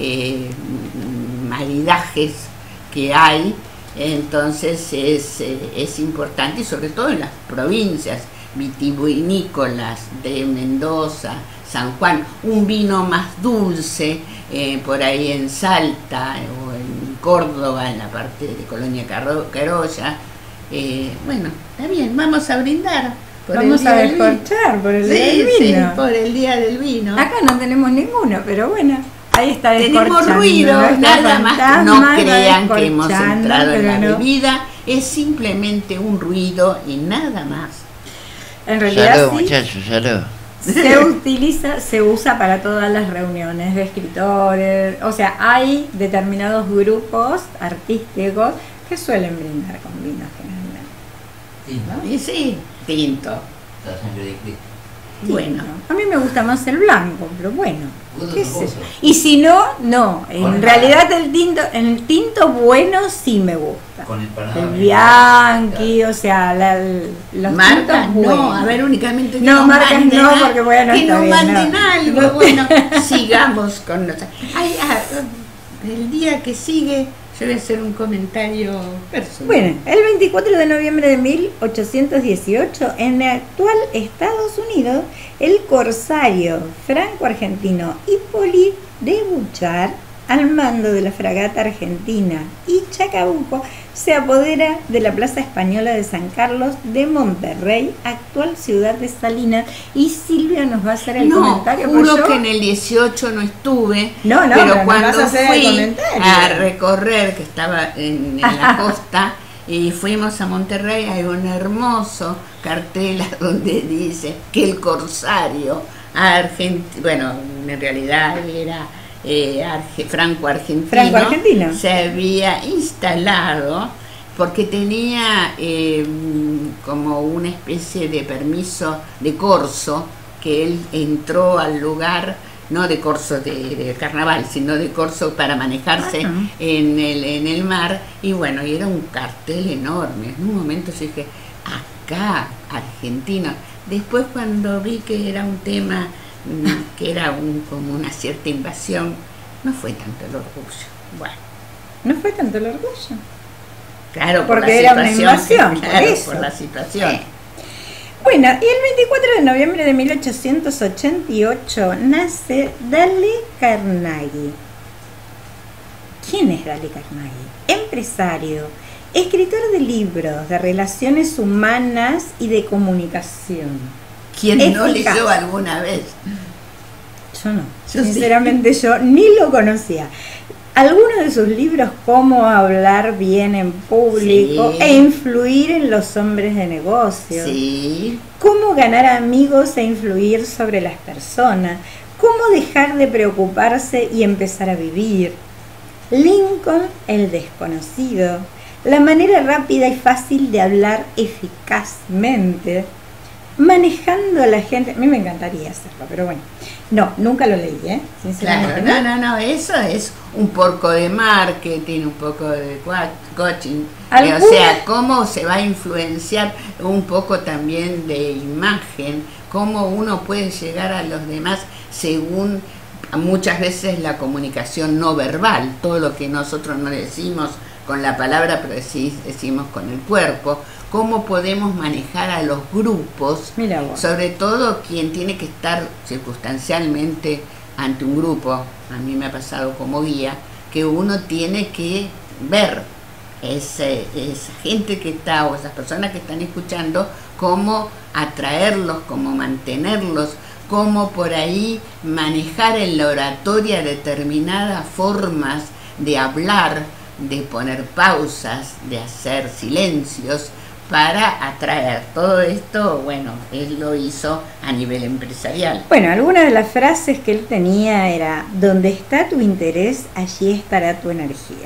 maridajes que hay, entonces es importante, y sobre todo en las provincias vitivinícolas de Mendoza, San Juan, un vino más dulce, por ahí en Salta o en Córdoba, en la parte de Colonia Carolla. Bueno, está bien, vamos a brindar. vamos a descorchar por el Día del Vino. Sí, por el Día del Vino. Acá no tenemos ninguno, pero bueno, ahí está descorchando. Tenemos ruido, Nuestra nada más. fantasma No va crean que hemos descorchando, entrado en la pero no. bebida, es simplemente un ruido y nada más. En realidad Salud, sí, muchachos, salud. se usa para todas las reuniones de escritores, o sea, hay determinados grupos artísticos que suelen brindar con vino generalmente. Y sí, tinto. La sangre de Cristo. Bueno, A mí me gusta más el blanco, pero bueno, Gusto qué sé culposo. yo. Y si no, no, en Con realidad el tinto bueno sí me gusta. Con empanada. El Bianchi, o sea, los marcas tintos no, buenos. a ver, únicamente que No, nos marcas manden no, porque bueno, que está nos bien, manden no. algo. Bueno, sigamos con nosotros. El día que sigue yo voy a hacer un comentario personal. Bueno, el 24 de noviembre de 1818, en el actual Estados Unidos, el corsario franco-argentino Hippolyte de Bouchard, al mando de la fragata argentina y Chacabuco, se apodera de la Plaza Española de San Carlos de Monterrey, actual ciudad de Salinas. Y Silvia nos va a hacer el comentario. Juro pues yo- que en el 18 no estuve, No, no, pero pero nos cuando vas a hacer el fui comentario. a recorrer, que estaba en la costa, y fuimos a Monterrey. Hay un hermoso cartel donde dice que el corsario bueno, en realidad era franco-argentino, se había instalado porque tenía como una especie de permiso de corso, que él entró al lugar, no de corso de carnaval, sino de corso para manejarse en el mar, y bueno, y era un cartel enorme. En un momento yo dije, acá, Argentina. Después cuando vi que era un tema que era como una cierta invasión, no fue tanto el orgullo. Bueno. ¿No fue tanto el orgullo? Claro, porque era una invasión, claro, por la situación. Bueno, y el 24 de noviembre de 1888 nace Dale Carnegie. ¿Quién es Dale Carnegie? Empresario, escritor de libros de relaciones humanas y de comunicación. ¿Quién no leyó alguna vez? Yo no. Sinceramente yo ni lo conocía. Algunos de sus libros, Cómo hablar bien en público e influir en los hombres de negocios, Cómo ganar amigos e influir sobre las personas, Cómo dejar de preocuparse y empezar a vivir, Lincoln el desconocido, La manera rápida y fácil de hablar eficazmente, Manejando a la gente. A mí me encantaría hacerlo, pero bueno, no, nunca lo leí, sinceramente. Claro, no, eso es un poco de marketing, un poco de coaching, o sea, cómo se va a influenciar un poco también de imagen, cómo uno puede llegar a los demás según muchas veces la comunicación no verbal, todo lo que nosotros no decimos con la palabra, pero decimos con el cuerpo. Cómo podemos manejar a los grupos, sobre todo quien tiene que estar circunstancialmente ante un grupo. A mí me ha pasado como guía que uno tiene que ver esa gente que está, o esas personas que están escuchando, cómo atraerlos, cómo mantenerlos, cómo por ahí manejar en la oratoria determinadas formas de hablar, de poner pausas, de hacer silencios, para atraer. Todo esto, bueno, él lo hizo a nivel empresarial. Bueno, algunas de las frases que él tenía era: donde está tu interés, allí estará tu energía.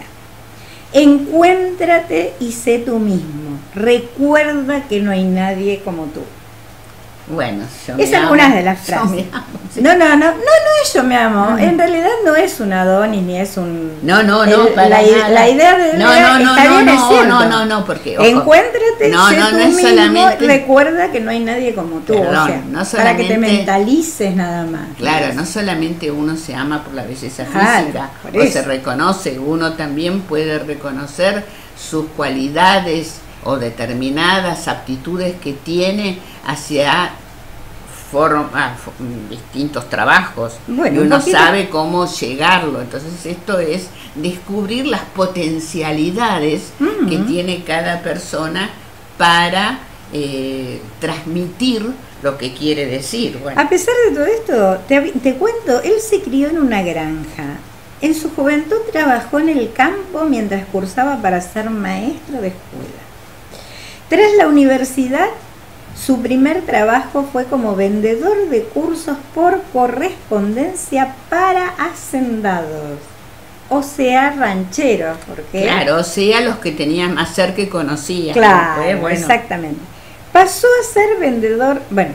Encuéntrate y sé tú mismo. Recuerda que no hay nadie como tú. Bueno, es algunas de las frases. No es yo me amo. En realidad no es un Adonis ni es un. No, la idea de no, porque ojo, encuéntrate, sé tú mismo, solamente, recuerda que no hay nadie como tú. Perdón, o sea, para que te mentalices nada más. Claro, no solamente uno se ama por la belleza física o se reconoce, uno también puede reconocer sus cualidades o determinadas aptitudes que tiene hacia distintos trabajos, y uno sabe cómo llegarlo. Entonces esto es descubrir las potencialidades que tiene cada persona para transmitir lo que quiere decir. Bueno. A pesar de todo esto, te cuento, él se crió en una granja. En su juventud trabajó en el campo mientras cursaba para ser maestro de escuela. Tras la universidad, su primer trabajo fue como vendedor de cursos por correspondencia para hacendados, o sea, rancheros. Porque claro, o sea, los que tenían más cerca y conocían. Claro, bueno. Exactamente. Pasó a ser vendedor. Bueno,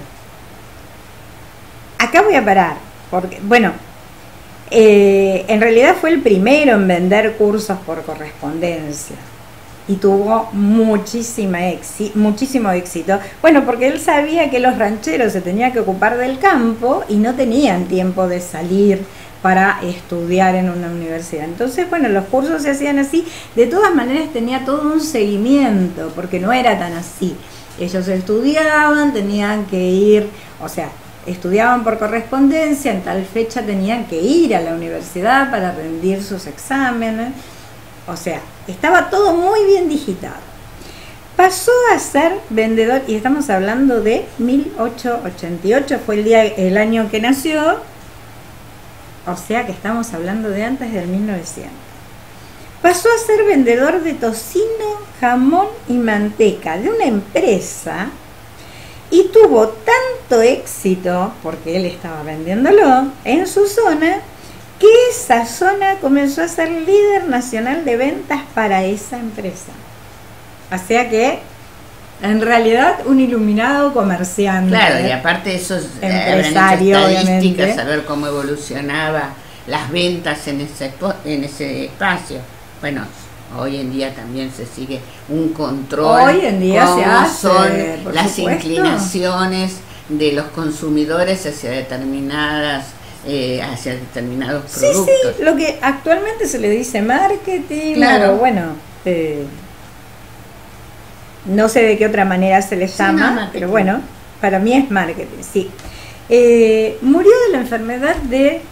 acá voy a parar, porque, bueno, en realidad fue el primero en vender cursos por correspondencia. Y tuvo muchísimo éxito. Bueno, porque él sabía que los rancheros se tenían que ocupar del campo y no tenían tiempo de salir para estudiar en una universidad. Entonces, bueno, los cursos se hacían así. De todas maneras tenía todo un seguimiento, porque no era tan así. Ellos estudiaban, tenían que ir, o sea, estudiaban por correspondencia, en tal fecha tenían que ir a la universidad para rendir sus exámenes. O sea, estaba todo muy bien digitado. Pasó a ser vendedor, y estamos hablando de 1888, fue el año que nació, o sea que estamos hablando de antes del 1900. pasó a ser vendedor de tocino, jamón y manteca de una empresa y tuvo tanto éxito, porque él estaba vendiéndolo en su zona, que esa zona comenzó a ser líder nacional de ventas para esa empresa. O sea que, en realidad, un iluminado comerciante. Claro, y aparte eso es empresario, estadísticas, obviamente. saber cómo evolucionaba las ventas en ese espacio. Bueno, hoy en día también se sigue un control. Hoy en día cómo se hace, son por las supuesto. inclinaciones de los consumidores hacia determinados productos. Sí, lo que actualmente se le dice marketing, Claro. o bueno, no sé de qué otra manera se le Sí, llama, no, marketing. pero bueno, para mí es marketing, sí. Murió de la enfermedad de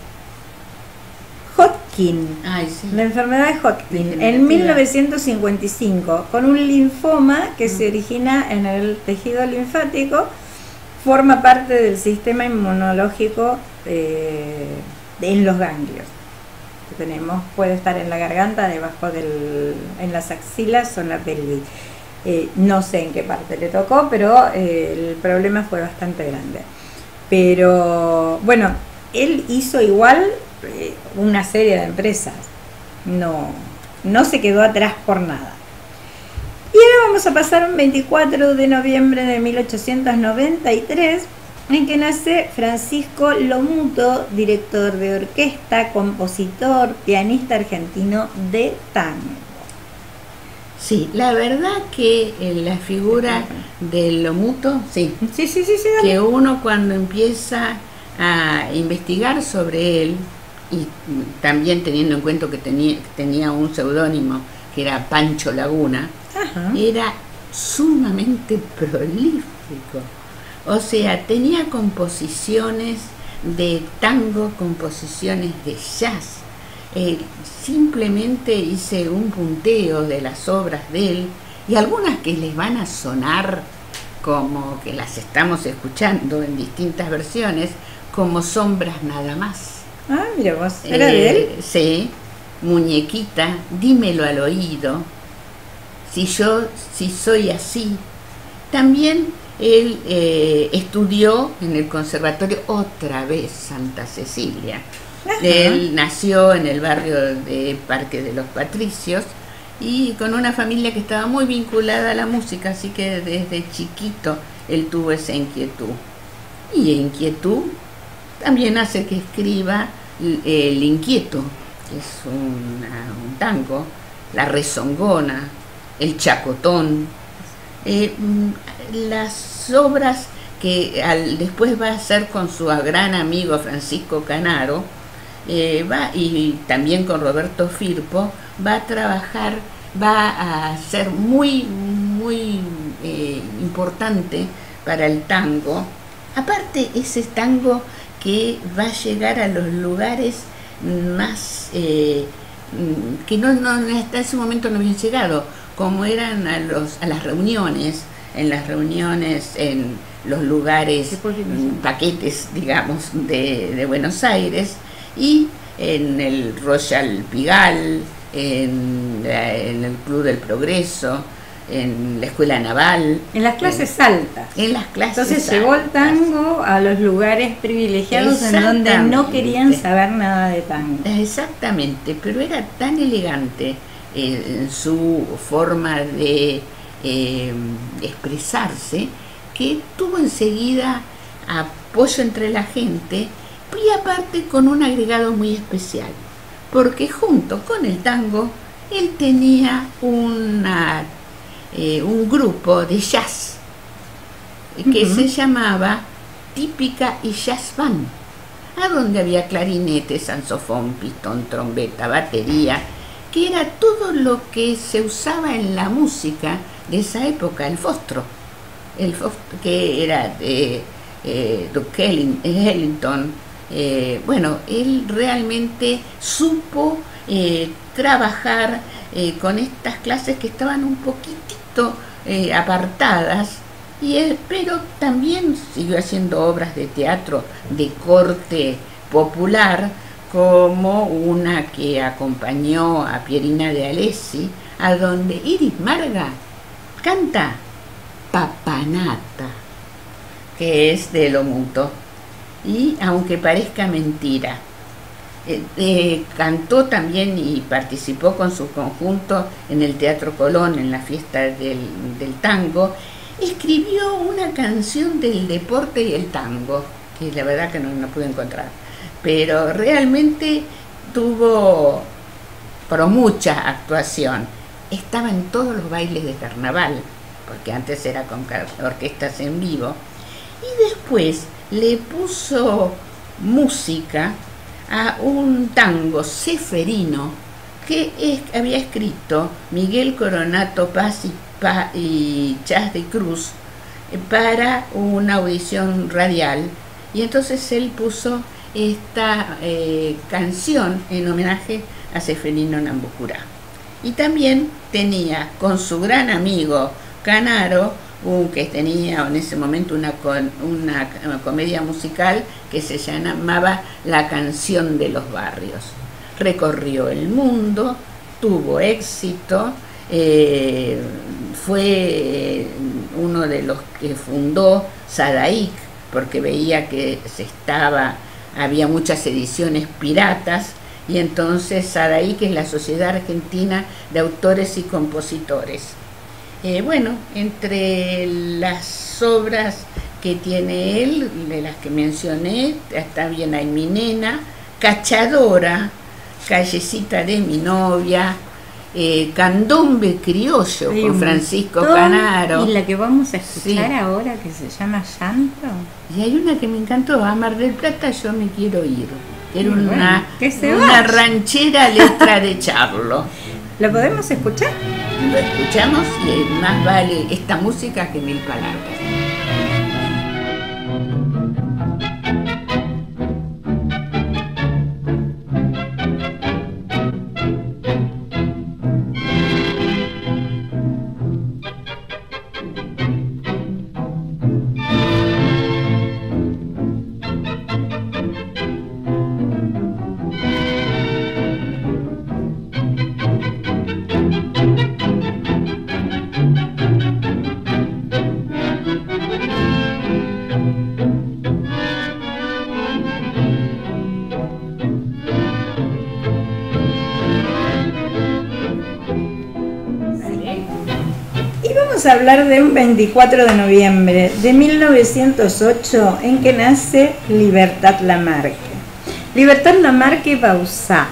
Hodgkin, Ay, sí. la enfermedad de Hodgkin, en Degenerativa. 1955, con un linfoma que se origina en el tejido linfático, forma parte del sistema inmunológico en los ganglios que tenemos, puede estar en la garganta, debajo en las axilas o en la pelvis. No sé en qué parte le tocó, pero el problema fue bastante grande. Pero bueno, él hizo igual una serie de empresas, no se quedó atrás por nada. Y ahora vamos a pasar un 24 de noviembre de 1893, en que nace Francisco Lomuto, director de orquesta, compositor, pianista argentino de tango. Sí, la verdad que la figura de Lomuto, sí, Sí, dale. que uno cuando empieza a investigar sobre él, y también teniendo en cuenta que tenía un seudónimo que era Pancho Laguna, Ajá. era sumamente prolífico. O sea, tenía composiciones de tango, composiciones de jazz. Simplemente hice un punteo de las obras de él y algunas que les van a sonar como que las estamos escuchando en distintas versiones, como Sombras nada más. Ah, mira vos, ¿era de él? Sí, Muñequita, dímelo al oído, si soy así. También él estudió en el conservatorio otra vez Santa Cecilia. Ajá. Él nació en el barrio de Parque de los Patricios y con una familia que estaba muy vinculada a la música, así que desde chiquito él tuvo esa inquietud. Y inquietud también hace que escriba El Inquieto, que es un tango, La Rezongona, El Chacotón, las obras que después va a hacer con su gran amigo Francisco Canaro, y también con Roberto Firpo, va a trabajar, va a ser muy importante para el tango. Aparte, ese tango que va a llegar a los lugares más que no hasta ese momento no habían llegado, como eran a las reuniones, en los lugares, paquetes, digamos, de Buenos Aires, y en el Royal Pigalle, en el Club del Progreso, en la Escuela Naval. En las clases altas. En las clases Entonces altas. llevó el tango a los lugares privilegiados en donde no querían saber nada de tango. Exactamente, pero era tan elegante en su forma de expresarse que tuvo enseguida apoyo entre la gente, y aparte con un agregado muy especial, porque junto con el tango él tenía un grupo de jazz que se llamaba Típica y Jazz Band, a donde había clarinete, saxofón, pistón, trompeta, batería, que era todo lo que se usaba en la música de esa época, el fostro, que era de Duke Ellington. Bueno, él realmente supo trabajar con estas clases que estaban un poquitito apartadas, pero también siguió haciendo obras de teatro de corte popular, como una que acompañó a Pierina de Alessi, a donde Iris Marga canta Papanata, que es de Lo Muto, y aunque parezca mentira. Cantó también y participó con su conjunto en el Teatro Colón, en la fiesta del tango. Escribió una canción del deporte y el tango, que la verdad que no pude encontrar, pero realmente tuvo mucha actuación. Estaba en todos los bailes de carnaval, porque antes era con orquestas en vivo, y después le puso música a un tango ceferino que había escrito Miguel Coronato Paz y Chas de Cruz para una audición radial, y entonces él puso esta canción en homenaje a Ceferino Nambucurá. Y también tenía con su gran amigo Canaro, que tenía en ese momento una comedia musical que se llamaba La Canción de los Barrios. Recorrió el mundo, tuvo éxito, fue uno de los que fundó Sadaic, porque veía que había muchas ediciones piratas, y entonces Sadaic es la Sociedad Argentina de Autores y Compositores. Bueno, entre las obras que tiene él, de las que mencioné, está bien Ay mi nena, Cachadora, Callecita de mi novia, Candombe criollo con Francisco Canaro. Y la que vamos a escuchar ahora, que se llama Llanto. Y hay una que me encantó, a Mar del Plata yo me quiero ir. Era bueno, una ranchera letra de Charlo. ¿Lo podemos escuchar? Lo escuchamos y más vale esta música que 1000 palabras. A hablar de un 24 de noviembre de 1908 en que nace Libertad Lamarque. Libertad Lamarque Bauzá,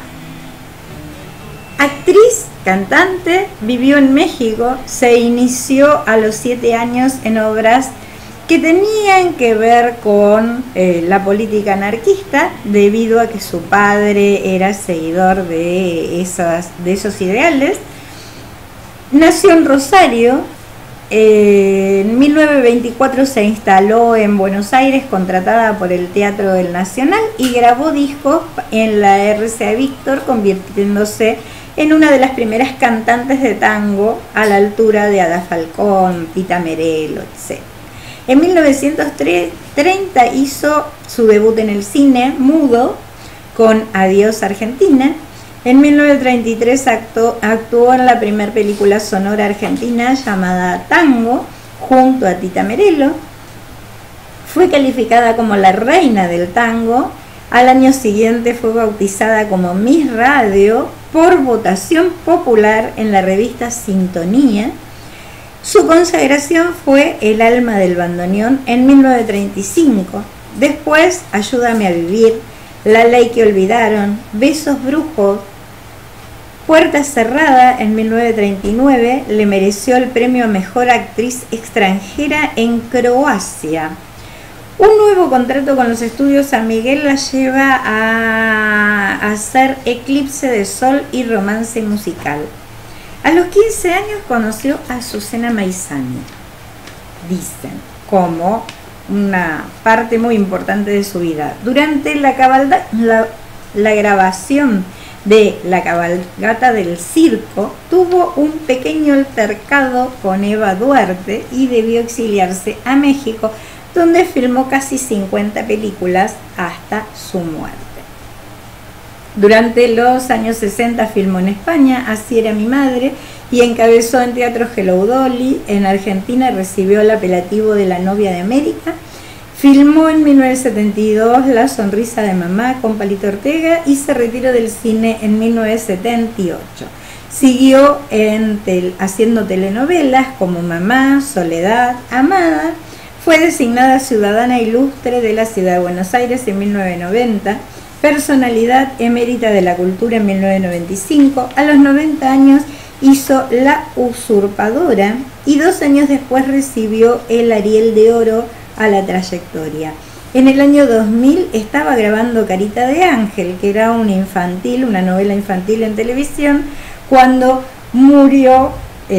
actriz, cantante, vivió en México, se inició a los 7 años en obras que tenían que ver con la política anarquista, debido a que su padre era seguidor de esos ideales. Nació en Rosario. En 1924 se instaló en Buenos Aires, contratada por el Teatro del Nacional, y grabó discos en la RCA Víctor, convirtiéndose en una de las primeras cantantes de tango a la altura de Ada Falcón, Tita Merelo, etc. En 1930 hizo su debut en el cine mudo con Adiós Argentina. En 1933 actuó en la primera película sonora argentina llamada Tango, junto a Tita Merelo. Fue calificada como la reina del tango. Al año siguiente fue bautizada como Miss Radio por votación popular en la revista Sintonía. Su consagración fue El alma del bandoneón en 1935. Después, Ayúdame a vivir, La ley que olvidaron, Besos brujos, Puerta cerrada en 1939 le mereció el premio a Mejor Actriz Extranjera en Croacia. Un nuevo contrato con los estudios San Miguel la lleva a hacer Eclipse de Sol y Romance musical. A los 15 años conoció a Azucena Maizani, dicen, como una parte muy importante de su vida. Durante la grabación de La cabalgata del circo, tuvo un pequeño altercado con Eva Duarte y debió exiliarse a México, donde filmó casi 50 películas hasta su muerte. Durante los años 60 filmó en España, Así era mi madre, y encabezó en teatro Hello Dolly. En Argentina recibió el apelativo de la novia de América. Filmó en 1972 La sonrisa de mamá con Palito Ortega y se retiró del cine en 1978. Siguió haciendo telenovelas como Mamá, Soledad, Amada. Fue designada ciudadana ilustre de la ciudad de Buenos Aires en 1990. Personalidad emérita de la cultura en 1995, a los 90 años hizo La usurpadora y 2 años después recibió el Ariel de Oro a la trayectoria. En el año 2000 estaba grabando Carita de Ángel, que era una novela infantil en televisión, cuando murió,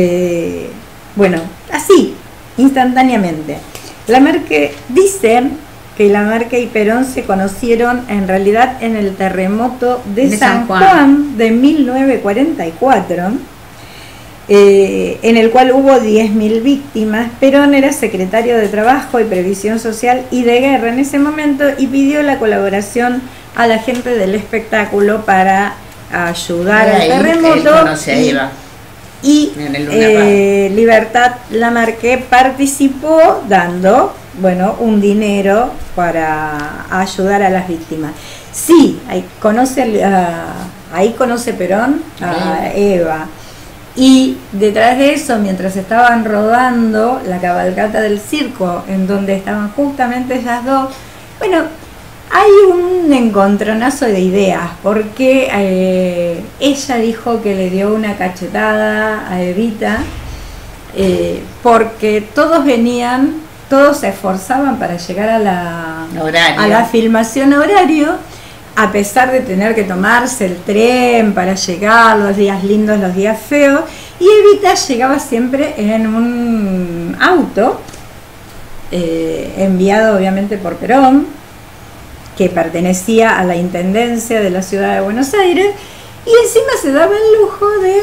así, instantáneamente. Lamarque dice que Lamarque y Perón se conocieron en realidad en el terremoto de San Juan de 1944, en el cual hubo 10.000 víctimas. Perón era secretario de Trabajo y Previsión Social y de Guerra en ese momento y pidió la colaboración a la gente del espectáculo para ayudar al terremoto. Y Libertad Lamarque participó dando un dinero para ayudar a las víctimas. Sí, ahí conoce Perón a Eva. Y detrás de eso, mientras estaban rodando la cabalgata del circo, en donde estaban justamente ellas dos, hay un encontronazo de ideas, porque ella dijo que le dio una cachetada a Evita, porque todos se esforzaban para llegar a la filmación a horario, a pesar de tener que tomarse el tren para llegar, los días lindos, los días feos, y Evita llegaba siempre en un auto, enviado obviamente por Perón, que pertenecía a la Intendencia de la Ciudad de Buenos Aires, y encima se daba el lujo de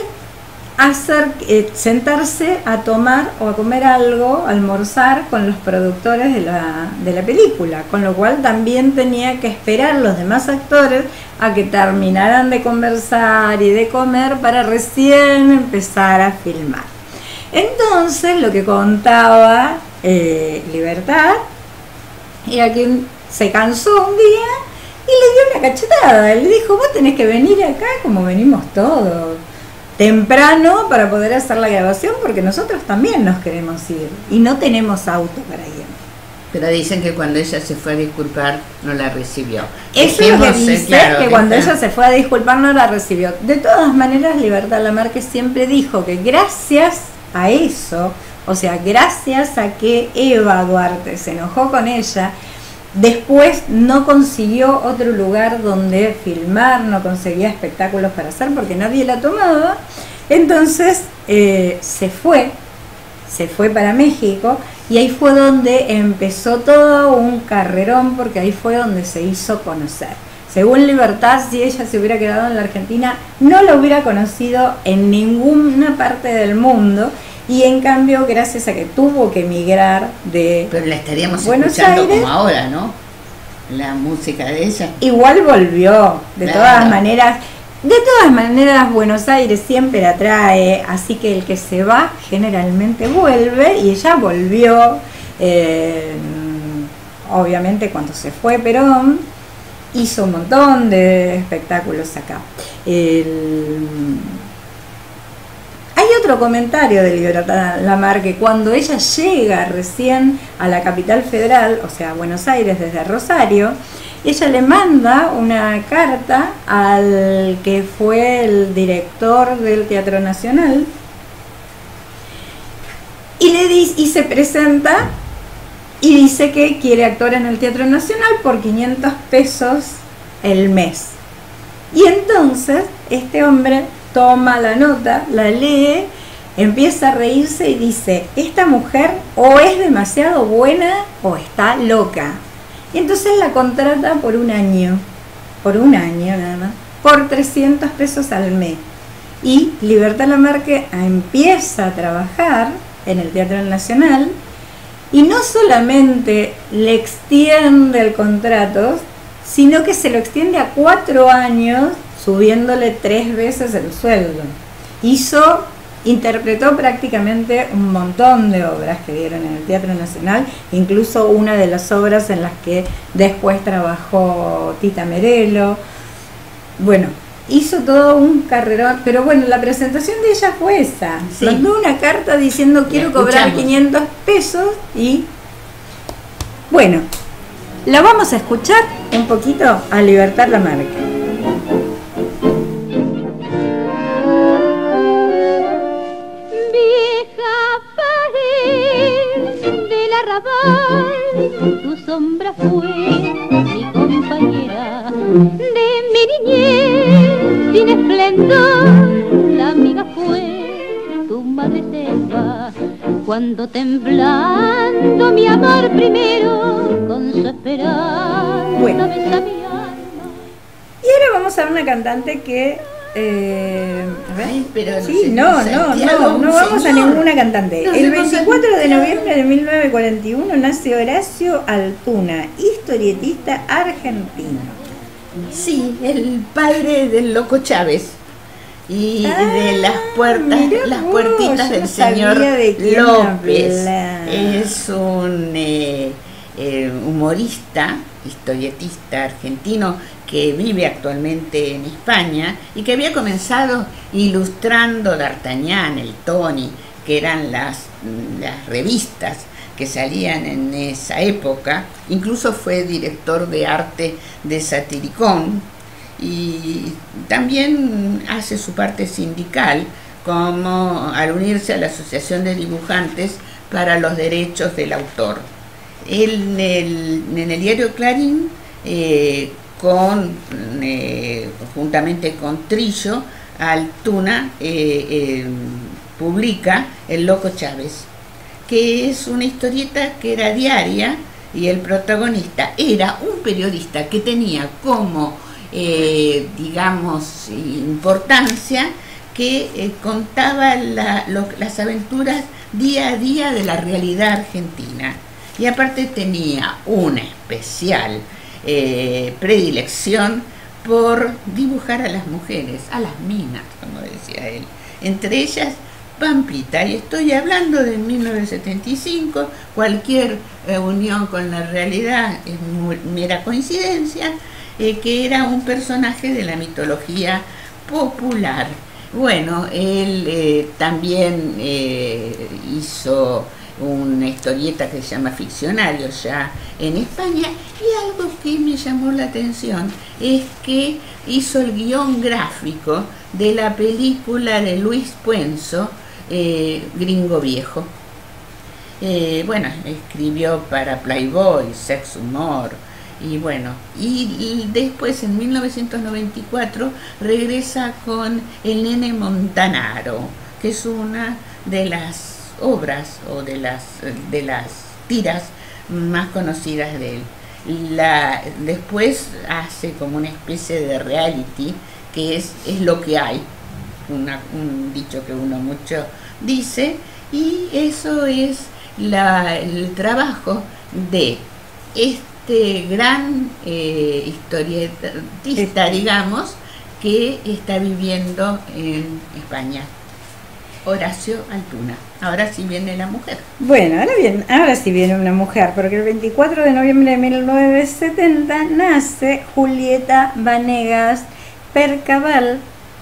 sentarse a tomar o a comer algo, almorzar con los productores de la película, con lo cual también tenía que esperar los demás actores a que terminaran de conversar y de comer para recién empezar a filmar. Entonces lo que contaba Libertad era que se cansó un día y le dio una cachetada. Le dijo: vos tenés que venir acá como venimos todos, temprano, para poder hacer la grabación, porque nosotros también nos queremos ir y no tenemos auto para ir. Pero dicen que cuando ella se fue a disculpar no la recibió. Eso es lo que dice, que cuando ella se fue a disculpar no la recibió. De todas maneras, Libertad Lamarque siempre dijo que gracias a eso, o sea, gracias a que Eva Duarte se enojó con ella, después no consiguió otro lugar donde filmar, no conseguía espectáculos para hacer porque nadie la tomaba. Entonces se fue para México, y ahí fue donde empezó todo un carrerón, porque ahí fue donde se hizo conocer. Según Libertad, si ella se hubiera quedado en la Argentina, no la hubiera conocido en ninguna parte del mundo. Y en cambio, gracias a que tuvo que emigrar de Pero la estaríamos Buenos escuchando Aires, como ahora, ¿no? La música de ella. Igual volvió, de Claro. todas maneras. De todas maneras, Buenos Aires siempre atrae, así que el que se va generalmente vuelve, y ella volvió, obviamente cuando se fue Perón, hizo un montón de espectáculos acá. Hay otro comentario de Libertad Lamarque: cuando ella llega recién a la capital federal, o sea, Buenos Aires, desde Rosario, ella le manda una carta al que fue el director del Teatro Nacional y le dice, y se presenta y dice que quiere actuar en el Teatro Nacional por 500 pesos el mes. Y entonces este hombre toma la nota, la lee, empieza a reírse y dice: esta mujer o es demasiado buena o está loca. Y entonces la contrata por un año nada más, por 300 pesos al mes. Y Libertad Lamarque empieza a trabajar en el Teatro Nacional, y no solamente le extiende el contrato, sino que se lo extiende a 4 años subiéndole 3 veces el sueldo. Interpretó prácticamente un montón de obras que dieron en el Teatro Nacional, incluso una de las obras en las que después trabajó Tita Merelo. Bueno, hizo todo un carrerón, pero bueno, la presentación de ella fue esa. Sí. Mandó una carta diciendo quiero cobrar 500 pesos y bueno, la vamos a escuchar un poquito a Libertad Lamarque. Tu sombra fue mi compañera de mi niñez sin esplendor, la amiga fue tu madre selva, cuando temblando mi amor primero con su esperanza besa mi alma. Y ahora vamos a ver una cantante que a ver. Ay, pero sí, no vamos a ninguna cantante. El 24 de noviembre de 1941 nace Horacio Altuna, historietista argentino. Sí, el padre del Loco Chávez y de las puertitas del señor López. Es un humorista, historietista argentino que vive actualmente en España y que había comenzado ilustrando D'Artagnan, el Tony, que eran las revistas que salían en esa época. Incluso fue director de arte de Satiricón y también hace su parte sindical, como al unirse a la Asociación de Dibujantes para los Derechos del Autor. Él, en el diario Clarín, juntamente con Trillo, Altuna publica El Loco Chávez, que es una historieta que era diaria y el protagonista era un periodista que tenía como, digamos, importancia, que contaba las aventuras día a día de la realidad argentina. Y aparte tenía una especial predilección por dibujar a las mujeres, a las minas, como decía él. Entre ellas Pampita, y estoy hablando de 1975, cualquier unión con la realidad es mera coincidencia, que era un personaje de la mitología popular. Bueno, él también hizo una historieta que se llama Ficcionario ya en España, y algo que me llamó la atención es que hizo el guión gráfico de la película de Luis Puenzo, Gringo Viejo. Bueno, escribió para Playboy, Sex Humor, y bueno, y después en 1994 regresa con El Nene Montanaro, que es una de las obras o de las tiras más conocidas de él. Después hace como una especie de reality, que es lo que hay, un dicho que uno mucho dice, y eso es el trabajo de este gran historietista, digamos, que está viviendo en España, Horacio Altuna. Ahora sí viene la mujer. Bueno, ahora sí viene una mujer, porque el 24 de noviembre de 1970 nace Julieta Vanegas Percaval,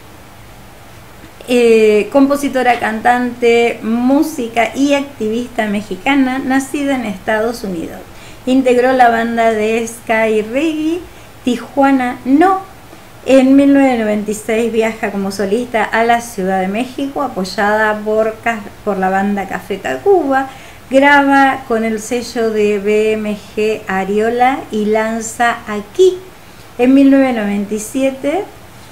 compositora, cantante, música y activista mexicana, nacida en Estados Unidos. Integró la banda de ska y reggae Tijuana No. En 1996 viaja como solista a la Ciudad de México, apoyada por la banda Café Tacuba. Graba con el sello de BMG Ariola y lanza Aquí. En 1997,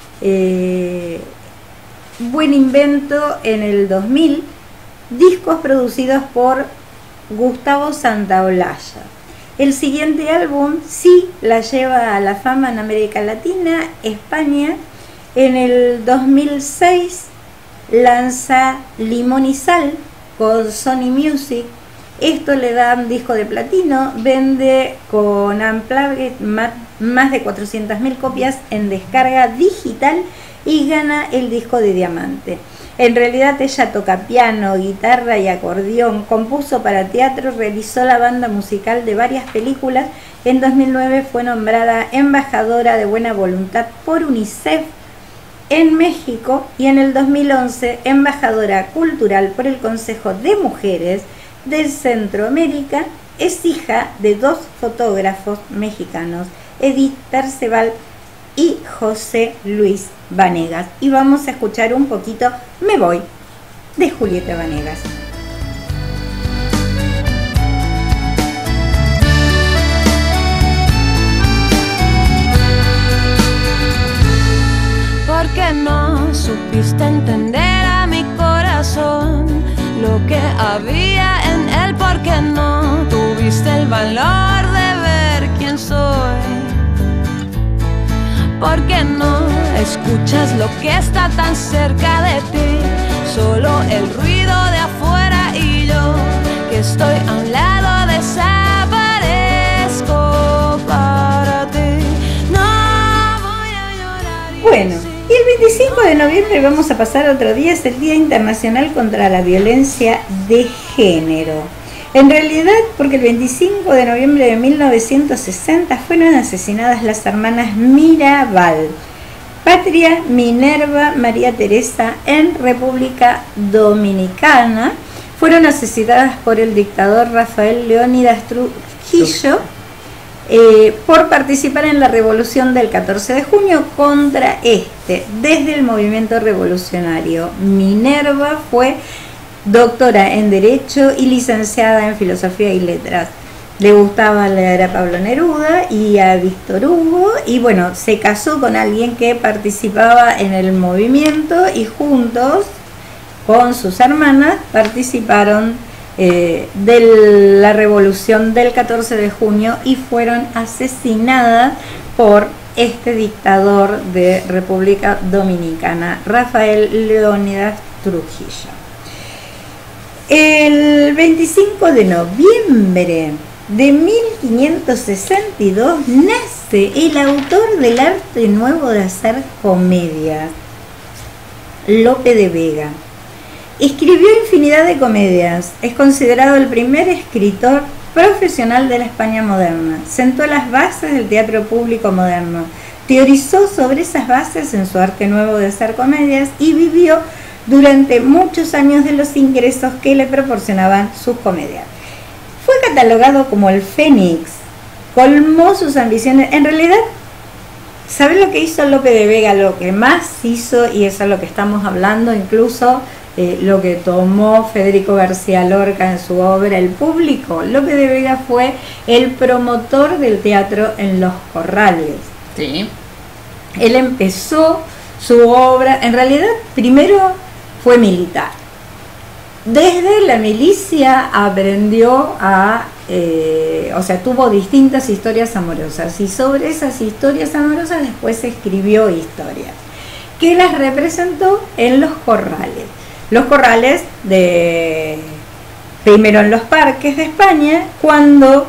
Buen Invento en el 2000, discos producidos por Gustavo Santaolalla. El siguiente álbum sí la lleva a la fama en América Latina, España. En el 2006 lanza Limón y Sal con Sony Music. Esto le da un disco de platino, vende con Unplugged más de 400.000 copias en descarga digital y gana el disco de diamante. En realidad ella toca piano, guitarra y acordeón, compuso para teatro, realizó la banda musical de varias películas. En 2009 fue nombrada embajadora de buena voluntad por UNICEF en México y en el 2011 embajadora cultural por el Consejo de Mujeres de Centroamérica. Es hija de 2 fotógrafos mexicanos, Edith Perceval y José Luis Vanegas. Y vamos a escuchar un poquito Me Voy de Julieta Vanegas. Porque no supiste entender a mi corazón lo que había en él, porque no tuviste el valor de ver quién soy, porque no escuchas lo que está tan cerca de ti, solo el ruido de afuera y yo que estoy a un lado desaparezco para ti. No voy a llorar. Bueno, y el 25 de noviembre vamos a pasar otro día, es el Día Internacional contra la Violencia de Género. En realidad, porque el 25 de noviembre de 1960 fueron asesinadas las hermanas Mirabal, Patria, Minerva, María Teresa, en República Dominicana. Fueron asesinadas por el dictador Rafael Leónidas Trujillo por participar en la revolución del 14 de junio contra desde el movimiento revolucionario. Minerva fue doctora en Derecho y licenciada en Filosofía y Letras. Le gustaba leer a Pablo Neruda y a Víctor Hugo, y bueno, se casó con alguien que participaba en el movimiento y juntos con sus hermanas participaron de la revolución del 14 de junio y fueron asesinadas por este dictador de República Dominicana, Rafael Leónidas Trujillo. El 25 de noviembre de 1562 nace el autor del arte nuevo de hacer comedia, Lope de Vega. Escribió infinidad de comedias, es considerado el primer escritor profesional de la España moderna, sentó las bases del teatro público moderno, teorizó sobre esas bases en su arte nuevo de hacer comedias y vivió durante muchos años de los ingresos que le proporcionaban sus comedias. Fue catalogado como el Fénix, colmó sus ambiciones. En realidad, ¿sabes lo que hizo Lope de Vega? Lo que más hizo, y eso es lo que estamos hablando, incluso lo que tomó Federico García Lorca en su obra El Público. Lope de Vega fue el promotor del teatro en Los Corrales. Sí. Él empezó su obra, en realidad primero fue militar. Desde la milicia aprendió tuvo distintas historias amorosas, y sobre esas historias amorosas después escribió historias que las representó en Los Corrales. Los Corrales primero en los parques de España, cuando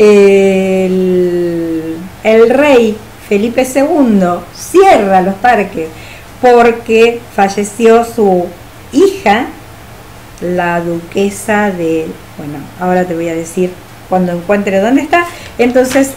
el rey Felipe II cierra los parques porque falleció su hija, la duquesa de... Bueno, ahora te voy a decir cuando encuentre dónde está. Entonces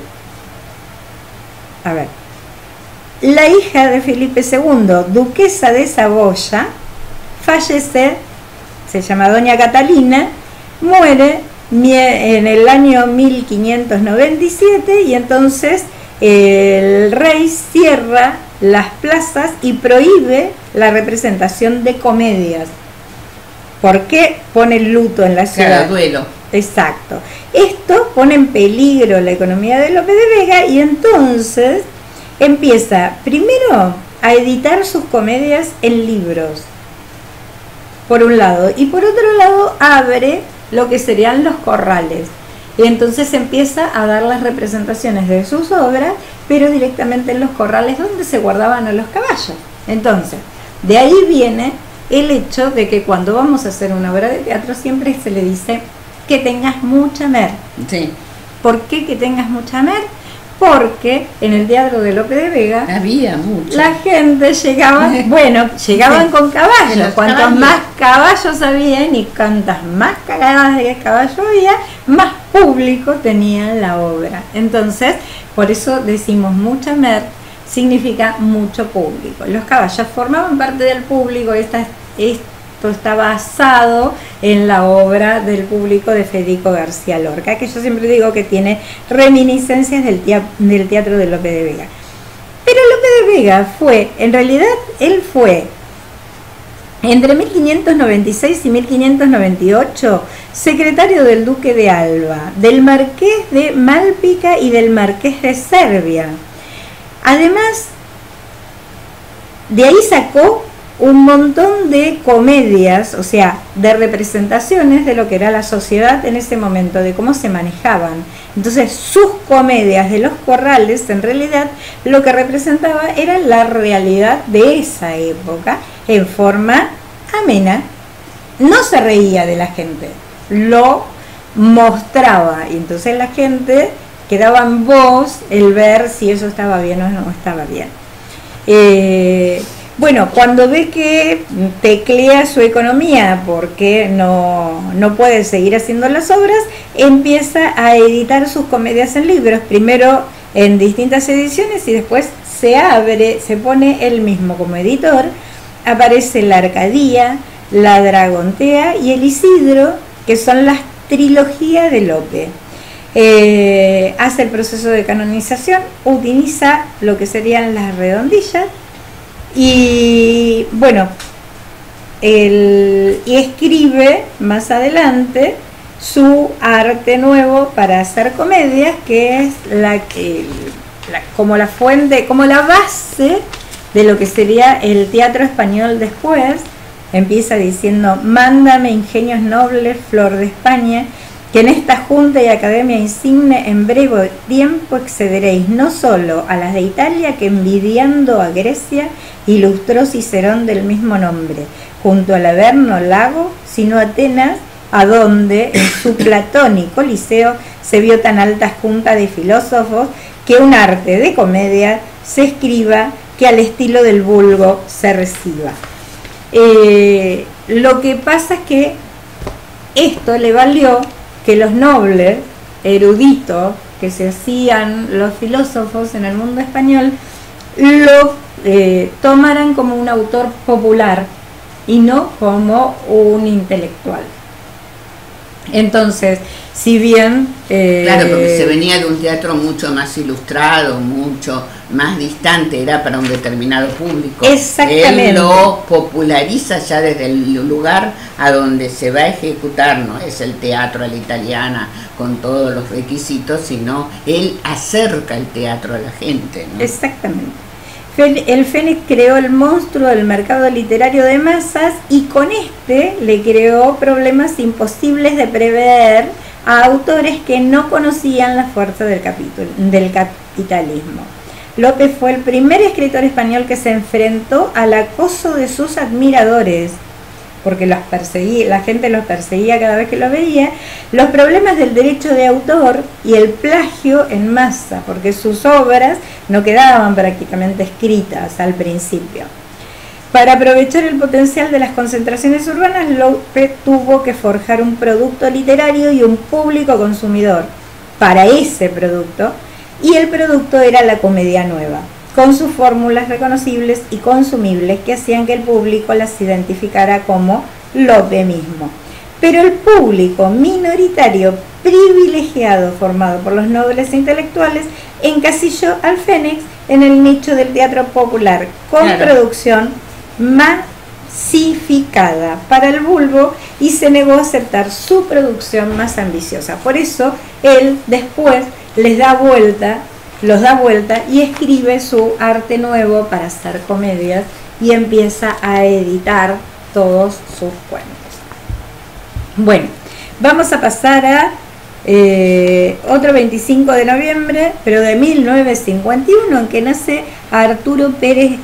la hija de Felipe II, duquesa de Saboya, fallece, se llama Doña Catalina, muere en el año 1597, y entonces el rey cierra las plazas y prohíbe la representación de comedias. ¿Por qué? Pone luto en la ciudad. Claro, duelo. Exacto. Esto pone en peligro la economía de Lope de Vega, y entonces empieza primero a editar sus comedias en libros, por un lado, y por otro lado abre lo que serían Los Corrales, y entonces empieza a dar las representaciones de sus obras, pero directamente en los corrales donde se guardaban a los caballos. Entonces, de ahí viene el hecho de que cuando vamos a hacer una obra de teatro siempre se le dice que tengas mucha mer. Sí. ¿Por qué que tengas mucha mer? Porque en el teatro de Lope de Vega Había mucho. la gente llegaba, bueno, llegaban Sí. con De caballos. los Cuantos caballos. más caballos habían y cuantas más cagadas de caballo había, más público tenía la obra. Entonces, por eso decimos mucha mer, significa mucho público. Los caballos formaban parte del público. Esto está basado en la obra del público de Federico García Lorca, que yo siempre digo que tiene reminiscencias del teatro de Lope de Vega. Pero Lope de Vega en realidad, él fue entre 1596 y 1598 secretario del duque de Alba, del marqués de Malpica y del marqués de Serbia. Además, de ahí sacó un montón de comedias, o sea, de representaciones de lo que era la sociedad en ese momento, de cómo se manejaban. Entonces, sus comedias de los corrales, en realidad, lo que representaba era la realidad de esa época, en forma amena. No se reía de la gente, lo mostraba, y entonces la gente quedaba en voz el ver si eso estaba bien o no estaba bien. Bueno, cuando ve que teclea su economía porque no puede seguir haciendo las obras, empieza a editar sus comedias en libros, primero en distintas ediciones y después se pone él mismo como editor. Aparece la Arcadia, la Dragontea y el Isidro, que son las trilogías de Lope. Hace el proceso de canonización, utiliza lo que serían las redondillas. Y bueno, y escribe más adelante su arte nuevo para hacer comedias, que es como la fuente, como la base de lo que sería el teatro español después. Empieza diciendo: mándame ingenios nobles, flor de España, que en esta junta y academia insigne en breve tiempo excederéis no solo a las de Italia, que envidiando a Grecia ilustró Cicerón del mismo nombre, junto al Averno lago, sino a Atenas, a donde en su platónico liceo se vio tan alta junta de filósofos, que un arte de comedia se escriba, que al estilo del vulgo se reciba. Lo que pasa es que esto le valió que los nobles eruditos que se hacían los filósofos en el mundo español lo tomaran como un autor popular y no como un intelectual. Entonces, si bien claro, porque se venía de un teatro mucho más ilustrado, mucho más distante, era para un determinado público. Exactamente. Él lo populariza ya desde el lugar a donde se va a ejecutar, no es el teatro a la italiana con todos los requisitos, sino él acerca el teatro a la gente, ¿no? Exactamente. El Fénix creó el monstruo del mercado literario de masas y con este le creó problemas imposibles de prever a autores que no conocían la fuerza del capitalismo. Lope fue el primer escritor español que se enfrentó al acoso de sus admiradores, porque la gente los perseguía cada vez que los veía, los problemas del derecho de autor y el plagio en masa, porque sus obras no quedaban prácticamente escritas al principio. Para aprovechar el potencial de las concentraciones urbanas, Lope tuvo que forjar un producto literario y un público consumidor para ese producto, y el producto era la comedia nueva, con sus fórmulas reconocibles y consumibles que hacían que el público las identificara como Lope mismo. Pero el público minoritario privilegiado formado por los nobles intelectuales encasilló al Fénix en el nicho del teatro popular, con producción masificada para el vulgo, y se negó a aceptar su producción más ambiciosa. Por eso él después los da vuelta y escribe su arte nuevo para hacer comedias y empieza a editar todos sus cuentos. Bueno, vamos a pasar a otro 25 de noviembre, pero de 1951, en que nace Arturo Pérez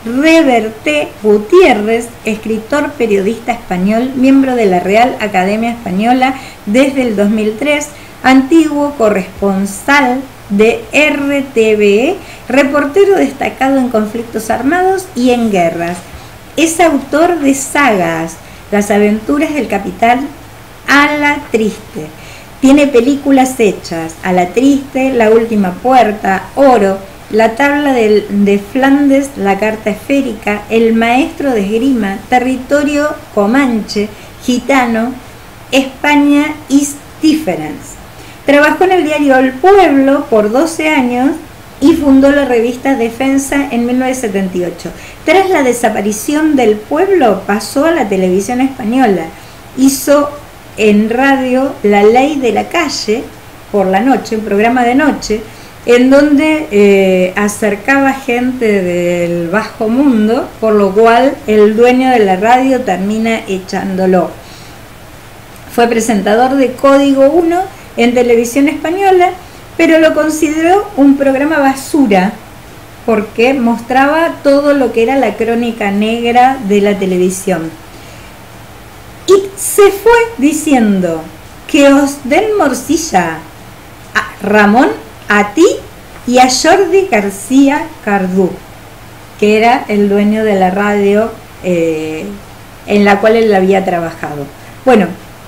Reverte Gutiérrez, escritor, periodista español, miembro de la Real Academia Española desde el 2003, antiguo corresponsal de RTVE, reportero destacado en conflictos armados y en guerras. Es autor de sagas, Las aventuras del capitán A la Triste. Tiene películas hechas, A la Triste, La última puerta, Oro, La tabla de Flandes, La carta esférica, El maestro de esgrima, Territorio Comanche, Gitano, España is Difference. Trabajó en el diario El Pueblo por 12 años y fundó la revista Defensa en 1978. Tras la desaparición del Pueblo, pasó a la televisión española. Hizo en radio La Ley de la Calle por la noche, un programa de noche, en donde acercaba gente del bajo mundo, por lo cual el dueño de la radio termina echándolo. Fue presentador de Código 1 en televisión española, pero lo consideró un programa basura porque mostraba todo lo que era la crónica negra de la televisión. Y se fue diciendo que os den morcilla a Ramón, a ti y a Jordi García Cardú, que era el dueño de la radio en la cual él había trabajado. Bueno,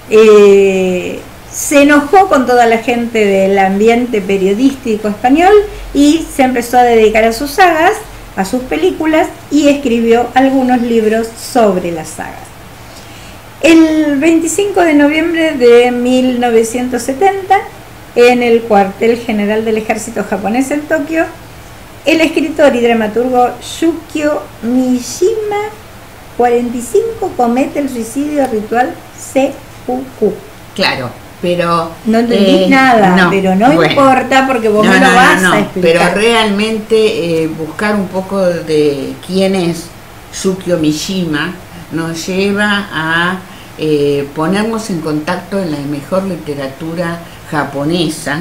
se enojó con toda la gente del ambiente periodístico español y se empezó a dedicar a sus sagas, a sus películas, y escribió algunos libros sobre las sagas. El 25 de noviembre de 1970, en el cuartel general del ejército japonés en Tokio, el escritor y dramaturgo Yukio Mishima, 45, comete el suicidio ritual seppuku. Claro, pero... No entendí nada, no, pero no bueno, importa porque vos me lo vas a explicar. Pero realmente buscar un poco de quién es Yukio Mishima nos lleva a ponernos en contacto en la mejor literatura japonesa.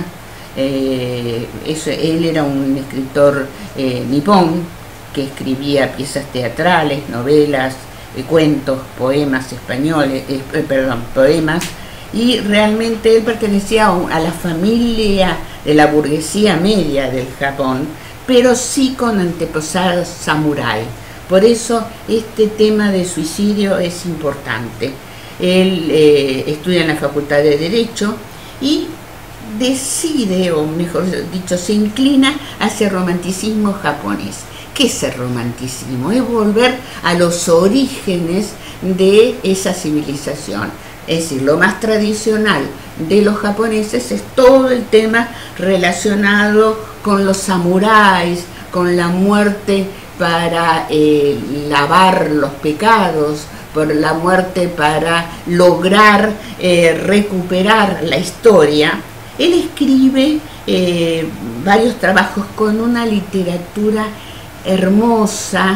Él era un escritor nipón que escribía piezas teatrales, novelas, cuentos, poemas españoles, poemas, y realmente él pertenecía a la familia de la burguesía media del Japón, pero sí con antepasados samurái. Por eso este tema de suicidio es importante. Él estudia en la Facultad de Derecho y decide, o mejor dicho, se inclina hacia el romanticismo japonés. ¿Qué es el romanticismo? Es volver a los orígenes de esa civilización. Es decir, lo más tradicional de los japoneses es todo el tema relacionado con los samuráis, con la muerte para lavar los pecados, por la muerte para lograr recuperar la historia. Él escribe varios trabajos con una literatura hermosa,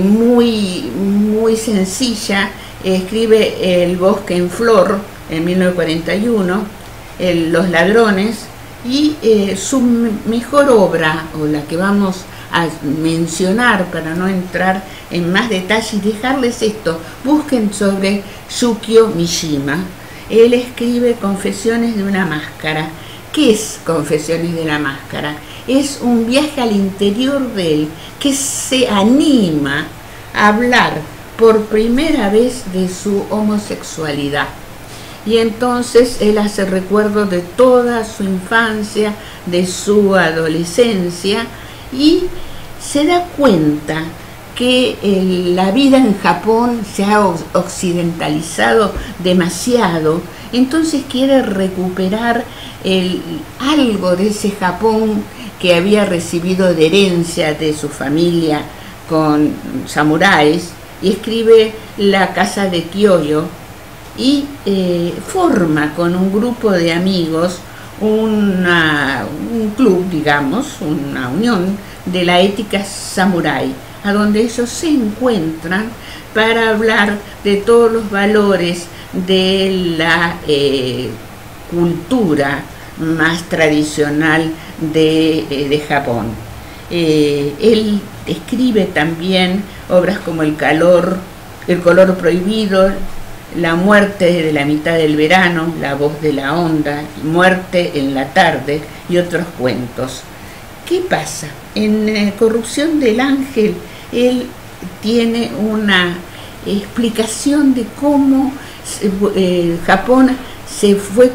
muy sencilla. Escribe El bosque en flor en 1941, Los ladrones, y su mejor obra, o la que vamos a mencionar para no entrar en más detalles y dejarles esto, busquen sobre Yukio Mishima. Él escribe Confesiones de una máscara. ¿Qué es Confesiones de la máscara? Es un viaje al interior de él, que se anima a hablar por primera vez de su homosexualidad. Y entonces él hace recuerdo de toda su infancia, de su adolescencia, y se da cuenta que la vida en Japón se ha occidentalizado demasiado. Entonces quiere recuperar algo de ese Japón que había recibido de herencia de su familia con samuráis, y escribe La casa de Kyoyo, y forma con un grupo de amigos un club, digamos, una unión de la ética samurái, a donde ellos se encuentran para hablar de todos los valores de la cultura más tradicional de Japón. Él escribe también obras como El color prohibido, La muerte de la mitad del verano, La voz de la onda, Muerte en la tarde y otros cuentos. ¿Qué pasa? En Corrupción del Ángel, él tiene una explicación de cómo Japón se fue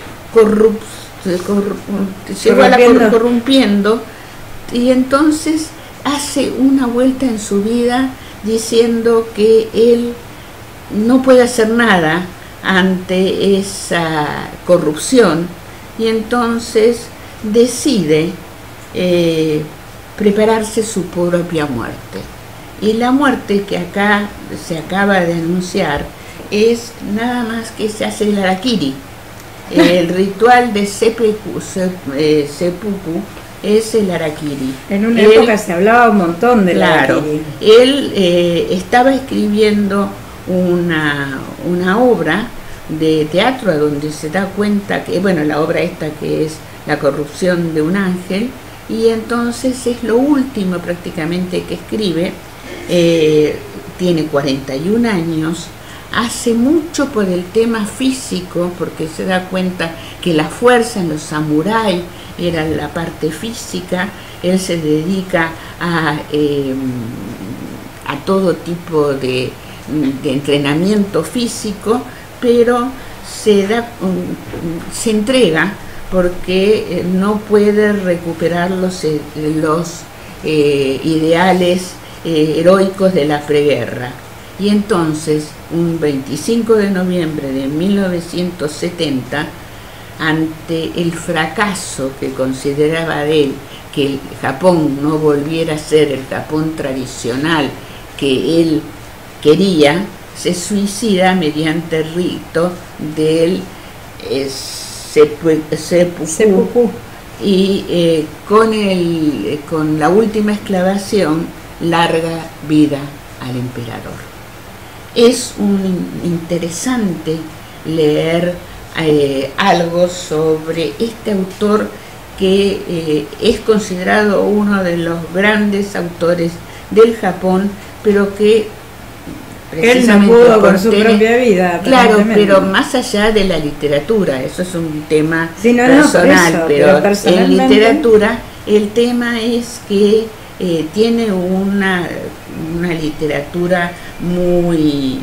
corrompiendo, y entonces hace una vuelta en su vida diciendo que él no puede hacer nada ante esa corrupción, y entonces decide prepararse su propia muerte. Y la muerte que acá se acaba de anunciar es nada más que se hace el harakiri. El ritual de seppuku es el harakiri. En una época se hablaba un montón del harakiri. Él estaba escribiendo una obra de teatro donde se da cuenta que, bueno, la obra esta que es La corrupción de un ángel, y entonces es lo último prácticamente que escribe. Tiene 41 años, hace mucho por el tema físico, porque se da cuenta que la fuerza en los samuráis era la parte física. Él se dedica a todo tipo de entrenamiento físico, pero se entrega porque no puede recuperar los ideales heroicos de la preguerra. Y entonces, un 25 de noviembre de 1970, ante el fracaso que consideraba de él, que el Japón no volviera a ser el Japón tradicional que él quería, se suicida mediante el rito del seppuku, y con la última exclamación: larga vida al emperador. Es interesante leer algo sobre este autor que es considerado uno de los grandes autores del Japón, pero que él no pudo con su propia vida. Claro, pero más allá de la literatura, eso es un tema personal, pero en literatura el tema es que tiene una literatura muy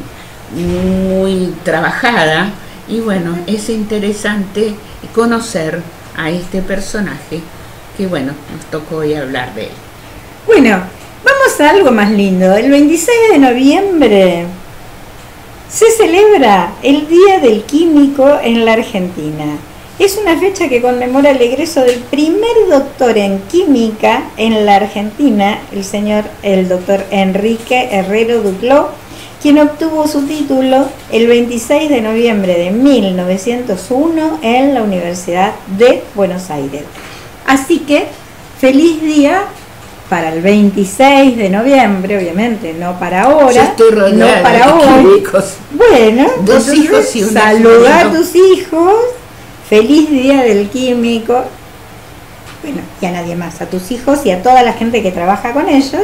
trabajada, y bueno, es interesante conocer a este personaje que, bueno, nos tocó hoy hablar de él. Bueno, vamos a algo más lindo. El 26 de noviembre se celebra el Día del Químico en la Argentina. Es una fecha que conmemora el egreso del primer doctor en química en la Argentina, el doctor Enrique Herrero Duclos, quien obtuvo su título el 26 de noviembre de 1901 en la Universidad de Buenos Aires. Así que, feliz día para el 26 de noviembre, obviamente, no para ahora, yo estoy no para hoy. Químicos. Bueno, dos hijos y una saludar a tus hijos, feliz día del químico, bueno, y a nadie más, a tus hijos y a toda la gente que trabaja con ellos,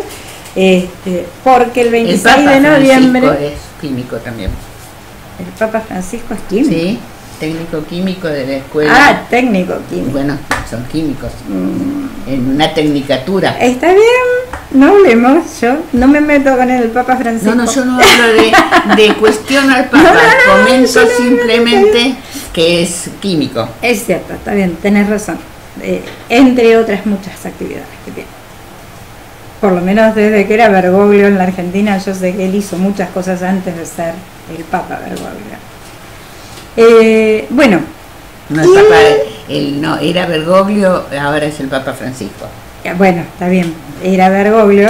porque el 26 de noviembre... es químico también. ¿El Papa Francisco es químico? Sí, técnico químico de la escuela. Ah, técnico químico. Bueno, son químicos. En una tecnicatura. Está bien, no hablemos, yo no me meto con el Papa Francisco. No, yo no hablo de cuestión al Papa, comento simplemente que es químico. Es cierto, está bien, tenés razón. Entre otras muchas actividades que tiene. Por lo menos desde que era Bergoglio en la Argentina, yo sé que él hizo muchas cosas antes de ser el Papa Bergoglio. Bueno. No, el Papa, no, era Bergoglio, ahora es el Papa Francisco. Bueno, está bien, era Bergoglio.